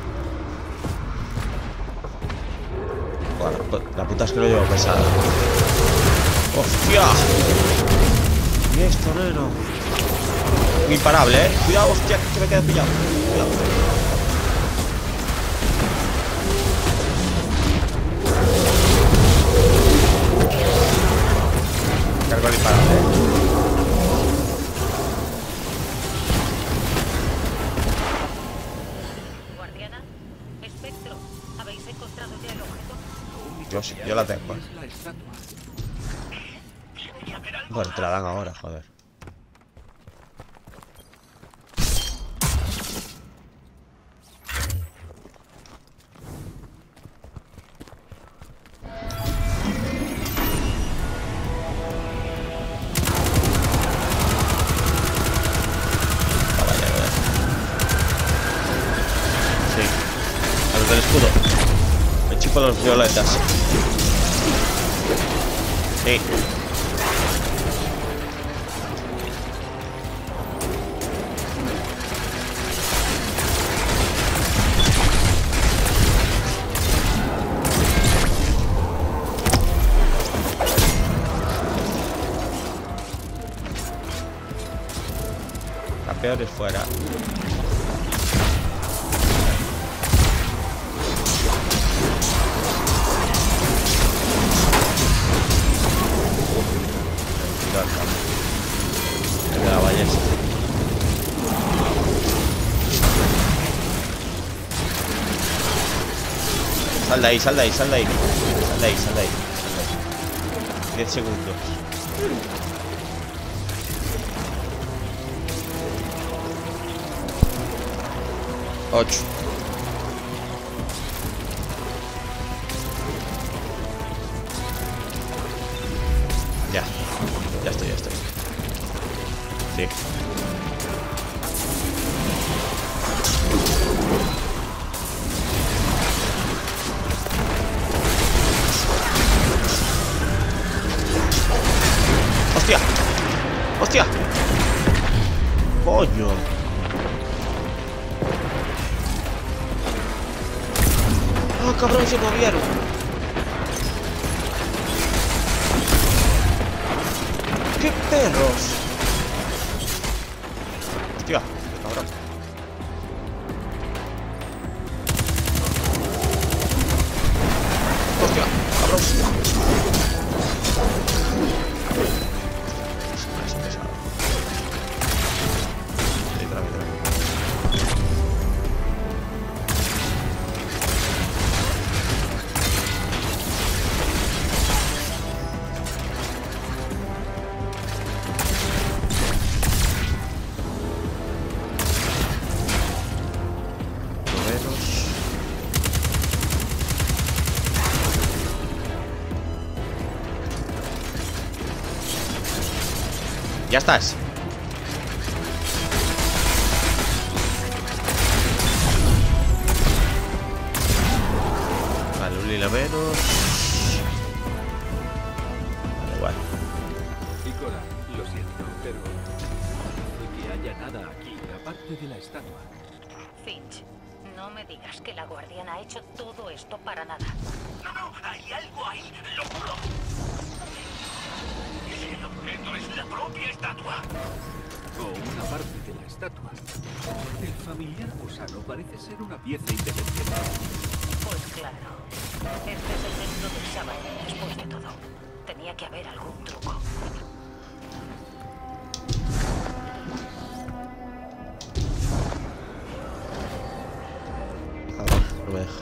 Bueno, la puta es que lo llevo pesado. ¡Hostia! ¿Y esto, neno? Imparable, ¿eh? Cuidado, hostia, que me queda pillado. Cuidado. Cargo el imparable, ¿eh? Guardiana, Espectro, ¿habéis encontrado ya el objeto? Yo sí, yo la tengo. Bueno, te la dan ahora, joder. Sí, a los del escudo. Me chico los violetas. Sí. Campeones fuera. El de la ballesta. Sal de ahí, sal de ahí, sal de ahí. Sal de ahí, sal de ahí. 10 segundos. Ocho. Ya. Ya estoy, ya estoy. Sí. ¡Hostia! ¡Hostia! ¡Coño! ¡Ah, cabrón! Se movieron. ¡Qué perros! ¡Hostia! ¡Qué cabrón! ¡Hostia! ¡Cabrón! Es pesado. Ya estás. Vale, un lila menos. Vale, igual. Ikora, lo siento, pero no parece que haya nada aquí, aparte de la estatua. Finch, no me digas que la guardiana ha hecho todo esto para nada. No, hay algo ahí, lo juro. El objeto es la propia estatua. O una parte de la estatua. El familiar gusano parece ser una pieza independiente. Pues claro. Este es el templo del sábado, después de todo. Tenía que haber algún truco. No me deja.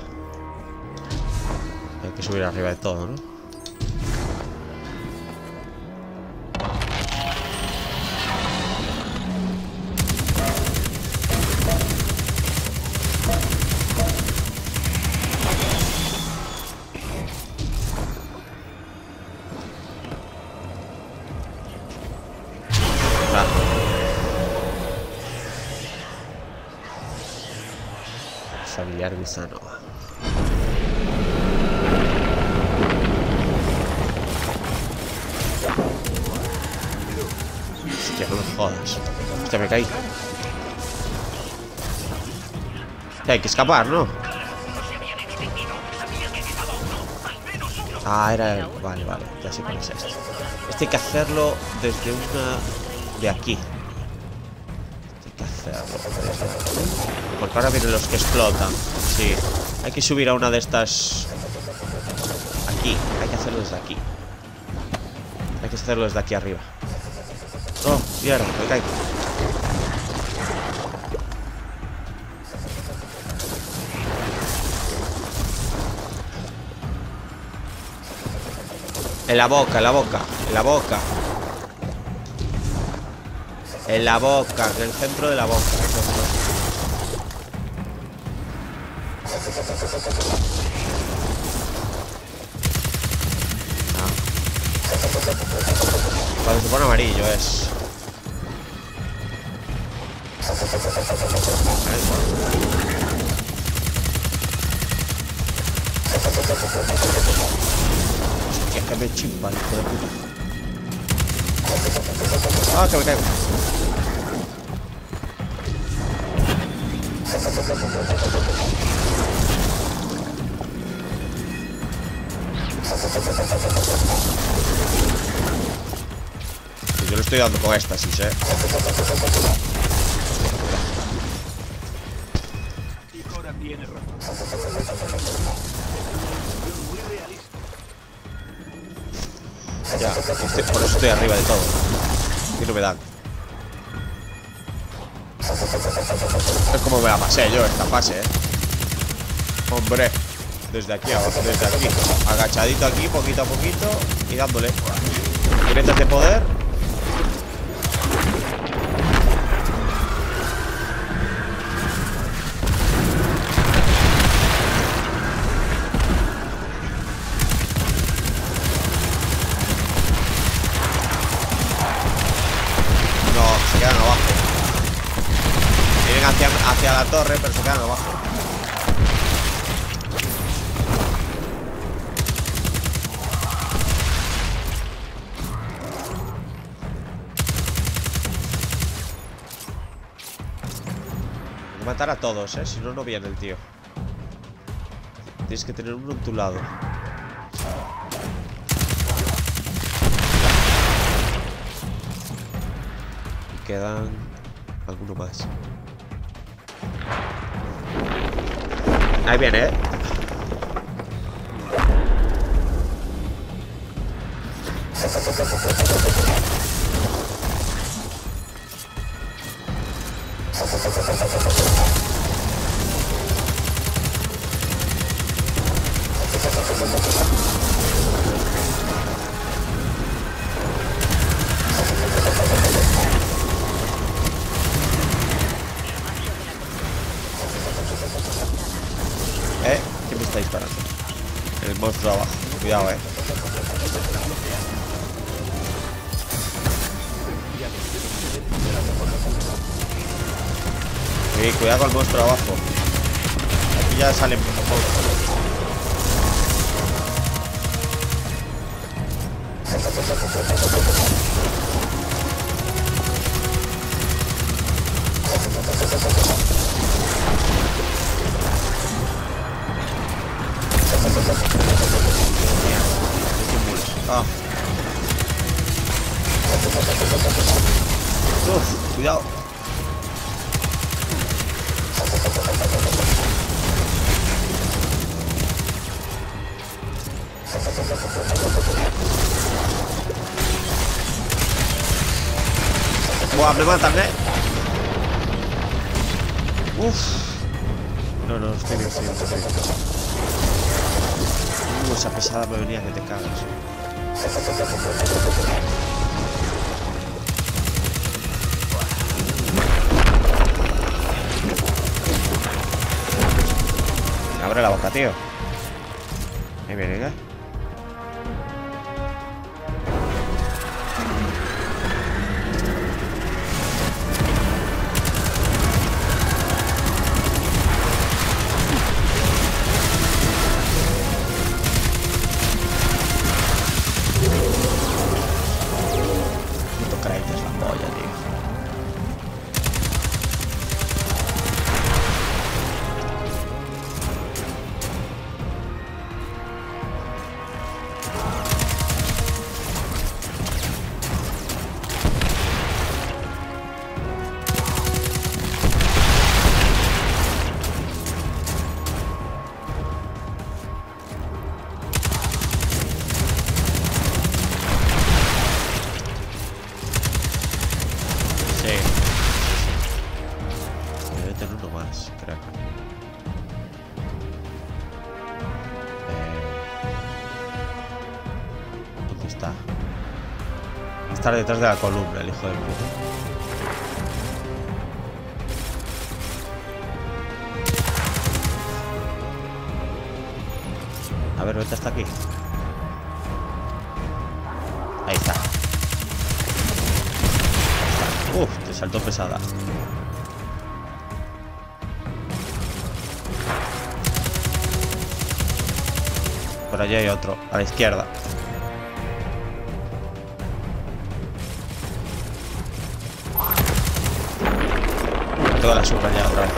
Hay que subir arriba de todo, ¿no? Familiar gusano. Hostia, no me jodas. Hostia, me caí. Que hay que escapar, ¿no? Ah, era el... Vale, vale, ya sé cuál es esto. Este hay que hacerlo desde una... De aquí. Hay que hacerlo desde aquí. Porque ahora vienen los que explotan. Sí. Hay que subir a una de estas... Aquí. Hay que hacerlo desde aquí. Hay que hacerlo desde aquí arriba. Oh, mierda, me caigo. En la boca, en la boca, en la boca. En la boca, en el centro de la boca. Ah. Cuando se pone amarillo es. Hostia, que me chimba, hijo de puta. Ah, que me caigo. Yo le estoy dando con éxtasis, Y ahora tiene razón. Muy realista. Ya, por eso estoy arriba de todo. Qué novedad. Es como me la pasé yo esta fase, Hombre, desde aquí abajo, desde aquí. Agachadito aquí, poquito a poquito. Y dándole. Grietas de poder. No, se quedan abajo. Vienen hacia la torre, pero se quedan abajo. Hay que matar a todos, si no, no viene el tío. Tienes que tener uno en tu lado. Y quedan alguno más. Ahí viene, ¿Quién me está disparando? El monstruo abajo. Cuidado, Sí, cuidado con el monstruo abajo. Aquí ya salen monstruos. Ah. Cuidado. Buah, me matan, No, estoy bien, estoy bien. Esa pesada me venía que te cagas. Abre la boca, tío. Ahí viene, venga. Estar detrás de la columna, el hijo de puta. A ver, vete hasta aquí. Ahí está. Uf, te saltó pesada. Por allí hay otro, a la izquierda. Toda la super ya otra vez.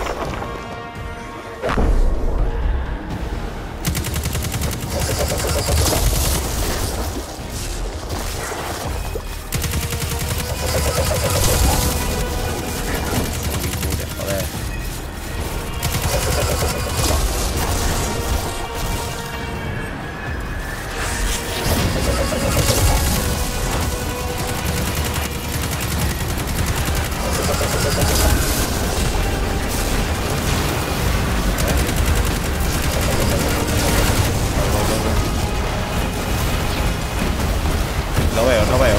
Joder. No veo.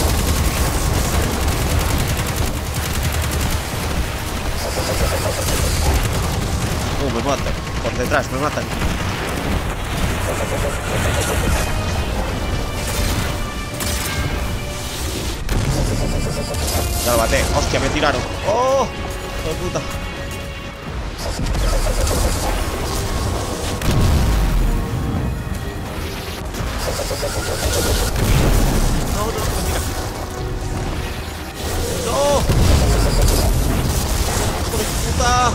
Me matan. Por detrás, me matan. Ya lo maté. Hostia, me tiraron. ¡Oh! ¡Hijo de puta! No, mentira. ¡No! ¡Hijo de puta!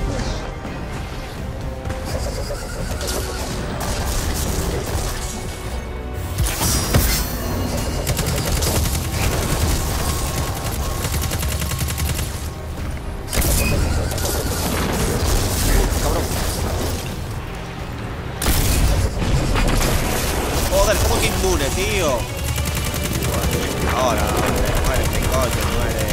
Cabrón. Joder, ¿cómo que inmune, tío? Ahora, hombre, muérete, coño, muere.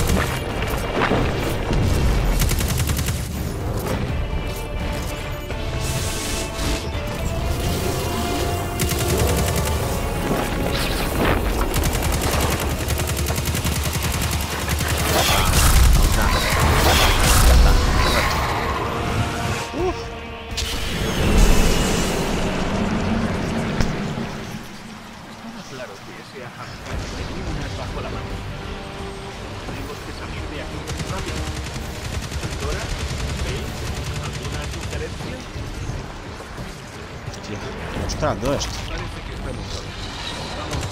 Claro que ese Ahamkar tenía unas bajo la mano. Tenemos que salir de aquí rápido. ¿Dora? ¿Veis? ¿Alguna sugerencia? Hostia, mostrando esto. Parece que estamos solos. Vamos.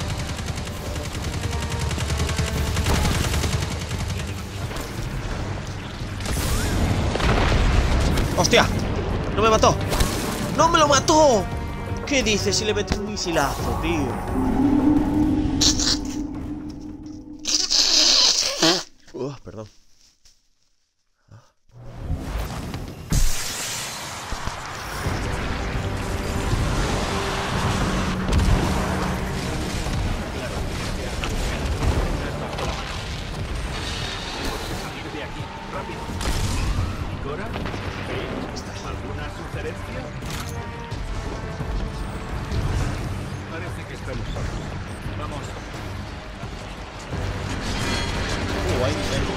¡Hostia! ¡No me mató! ¡No me lo mató! ¿Qué dices si le metí un misilazo, tío? Perdón. Salir de aquí rápido. ¿Dora? ¿Veis? ¿Alguna sugerencia? Parece que estamos solos. Vamos. Ahí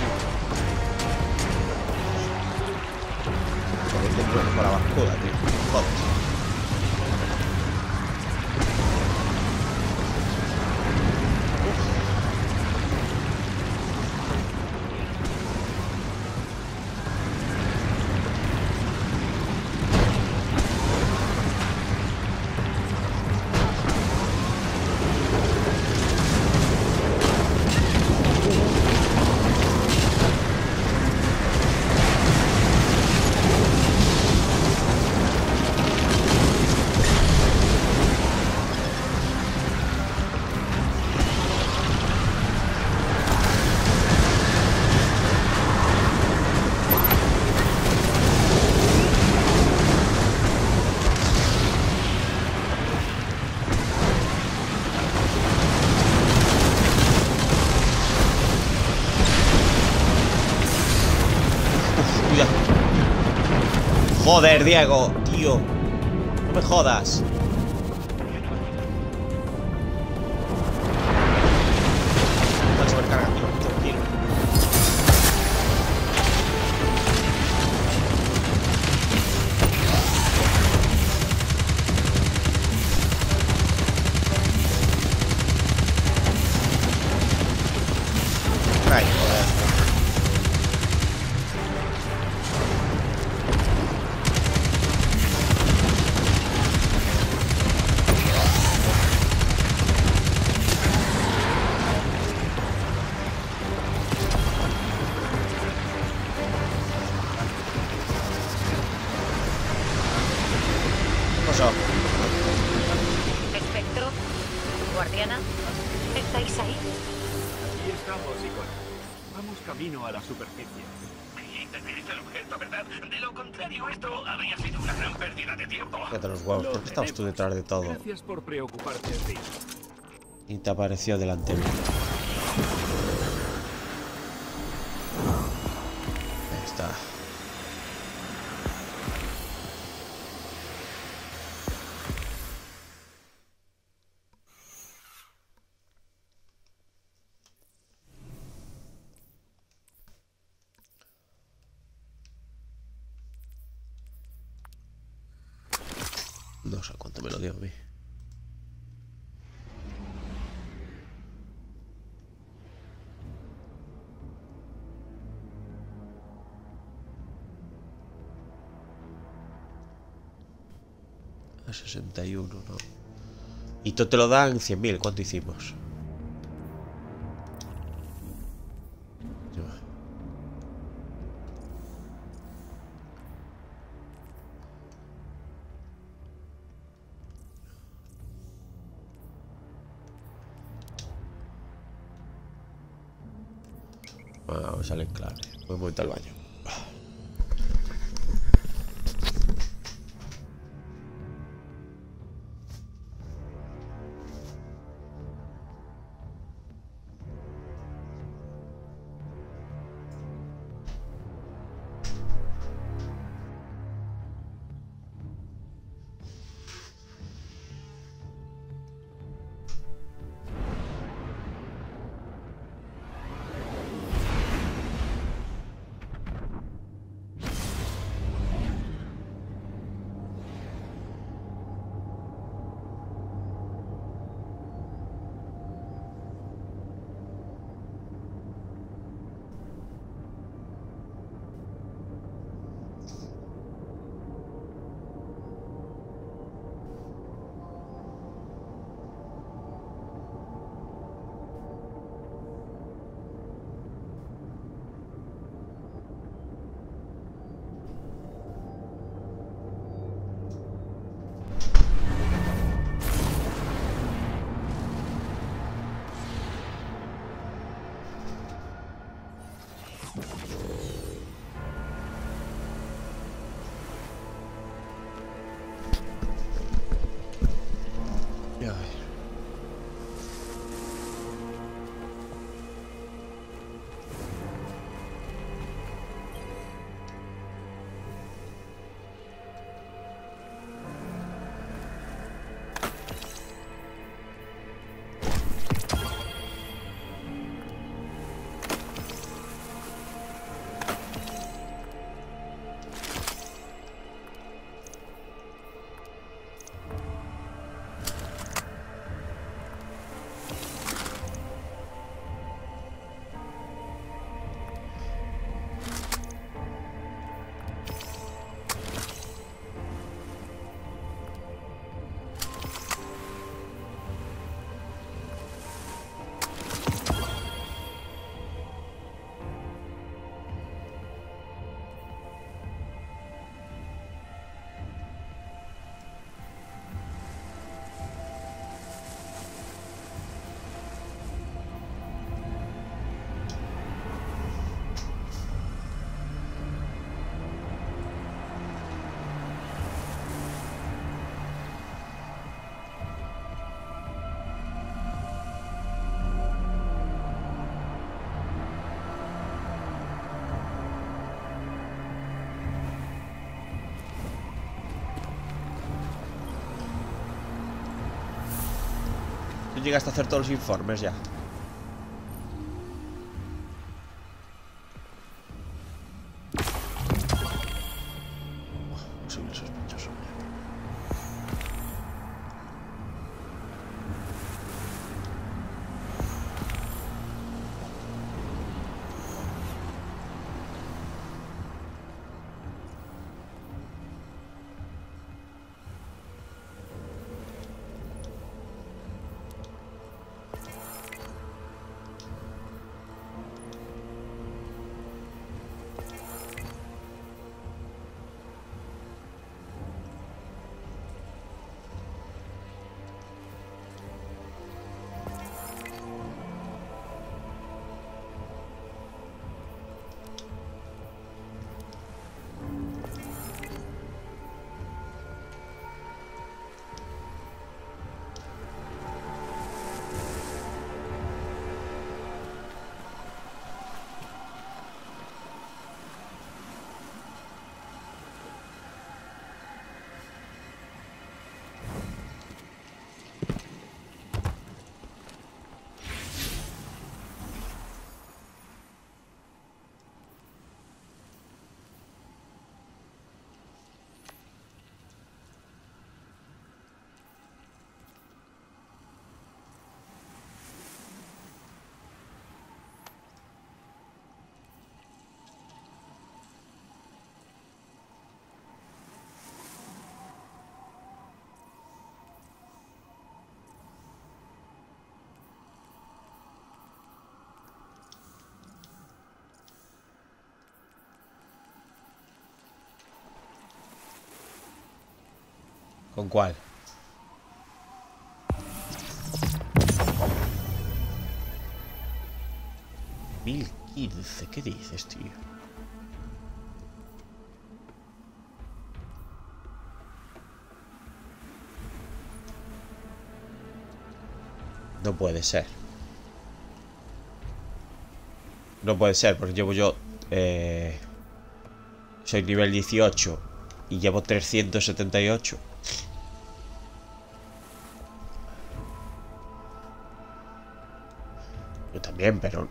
joder, con la bascula, tío. Joder. Joder, Diego, tío. No me jodas. Aquí estamos, Icona. Vamos camino a la superficie. Y tenéis el objeto, ¿verdad? De lo contrario, esto habría sido una gran pérdida de tiempo. Fíjate los huevos, ¿por qué estabas tú detrás de todo? Gracias por preocuparte de ti. Y te apareció delante mío. Ahí está. No sé cuánto me lo dio a mí. A 61, ¿no? Y tú te lo dan 100.000. ¿Cuánto hicimos? Ah, me sale en clave. Voy un momento al baño. Llegaste a hacer todos los informes ya. Soy un sospechoso. ¿Con cuál? ¿1015? ¿Qué dices, tío? No puede ser. No puede ser, porque llevo yo... soy nivel 18 y llevo 378. Yo también, pero...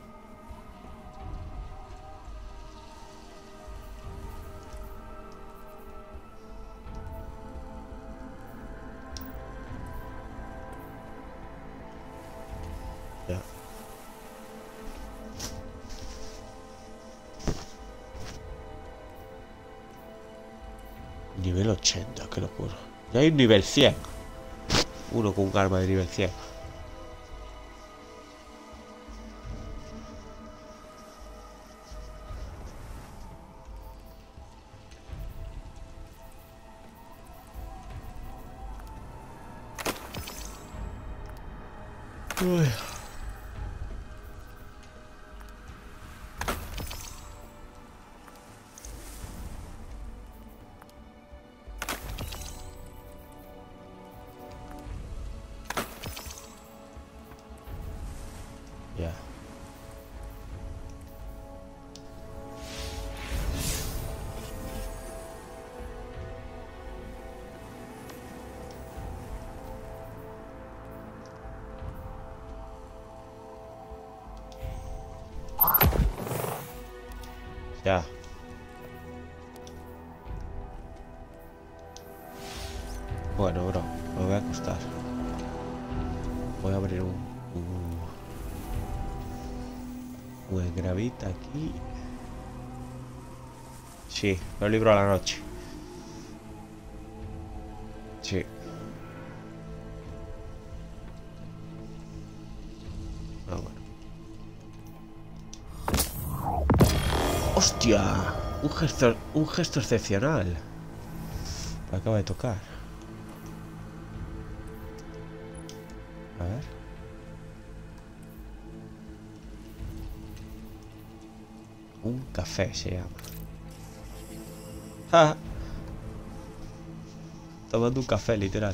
Ya. Nivel 80, qué locura. Ya hay un nivel 100. Uno con un arma de nivel 100. Uy. Ya. Ya. Bueno, bro, me voy a acostar. Voy a abrir un engravita aquí. Sí, lo libro a la noche. Sí. Ah, bueno. ¡Hostia! Un gesto excepcional. Me acaba de tocar. A ver. Un café se llama. ¡Ja! Tomando un café, literal.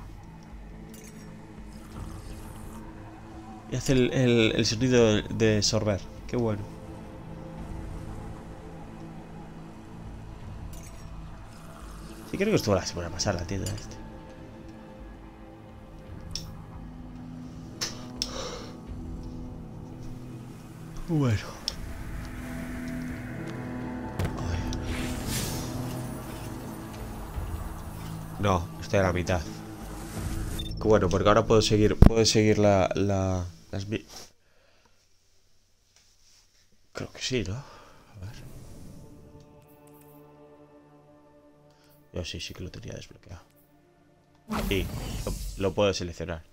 Y hace el sonido de sorber. Qué bueno. Sí, creo que estuvo la semana pasada la tienda esta. Bueno. No, estoy a la mitad. Bueno, porque ahora puedo seguir las... Creo que sí, ¿no? A ver. Yo sí que lo tenía desbloqueado. Sí, lo puedo seleccionar.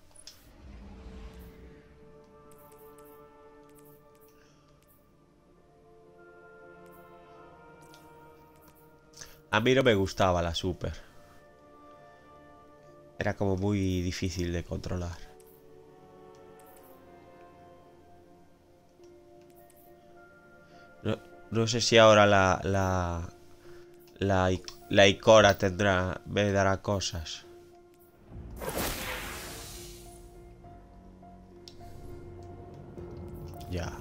A mí no me gustaba la super. Era como muy difícil de controlar. No sé si ahora la Ikora me dará cosas. Ya.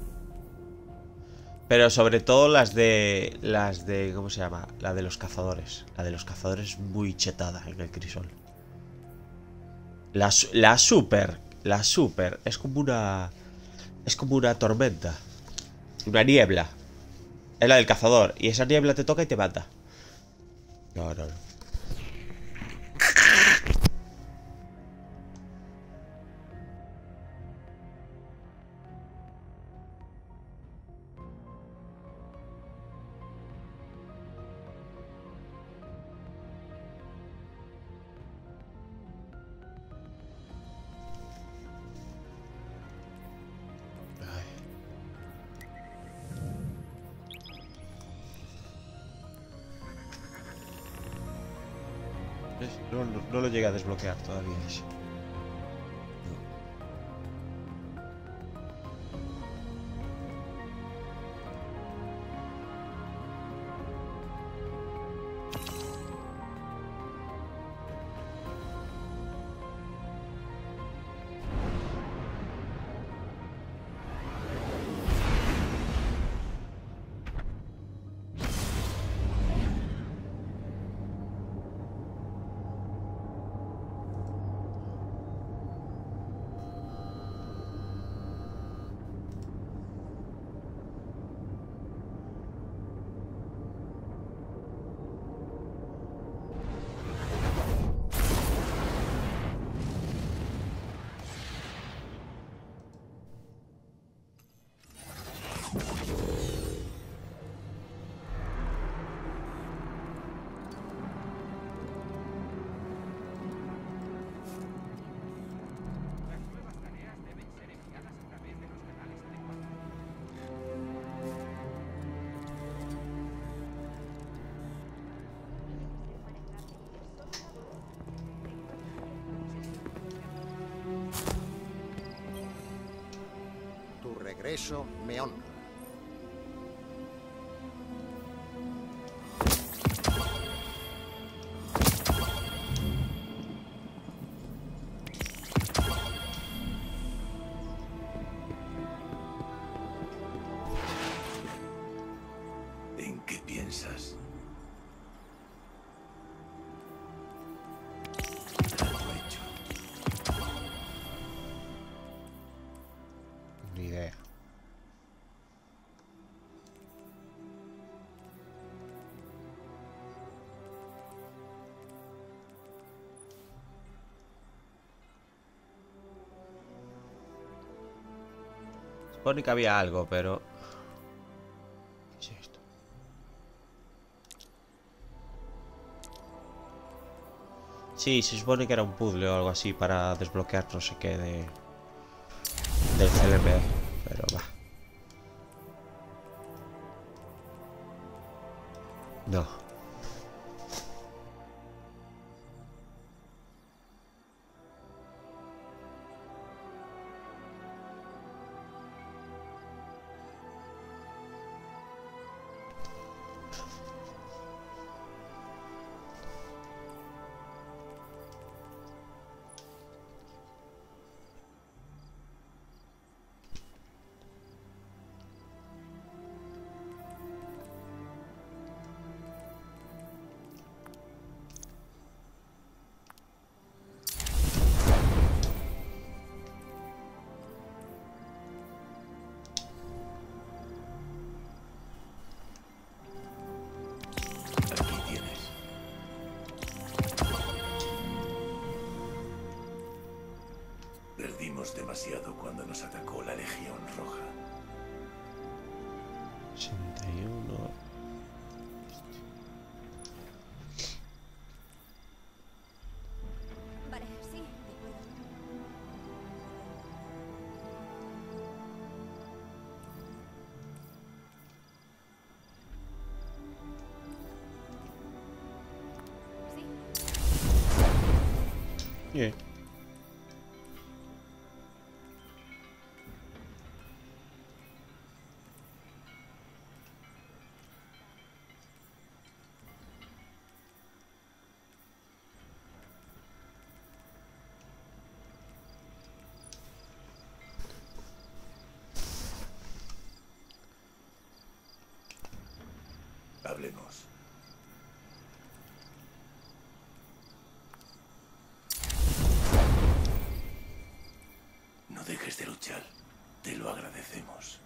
Pero sobre todo las de ¿cómo se llama? La de los cazadores. La de los cazadores es muy chetada en el crisol. La super es como una tormenta. Una niebla. Es la del cazador. Y esa niebla te toca y te mata. No. No lo llegué a desbloquear todavía ese. Regreso me honra. ¿En qué piensas? Trato hecho. Ni idea. Supone que había algo, pero... ¿qué es esto? Sí, se supone que era un puzzle o algo así para desbloquear no sé qué de... del CLP, pero va. No. Demasiado cuando nos atacó la Legión Roja. 81. Vale, sí, de acuerdo. Sí. Hablemos. No dejes de luchar. Te lo agradecemos.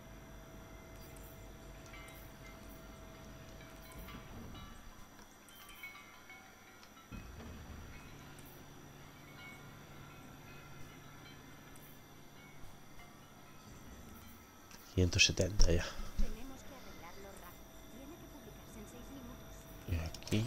$170 ya. Tenemos que arreglarlo rápido. Tiene que publicarse en 6 minutos. Y aquí...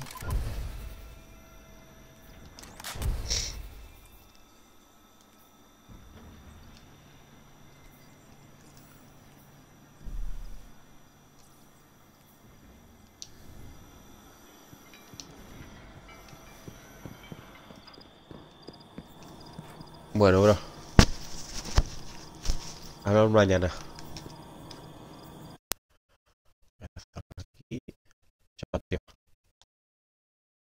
Bueno, bro. Hablamos mañana.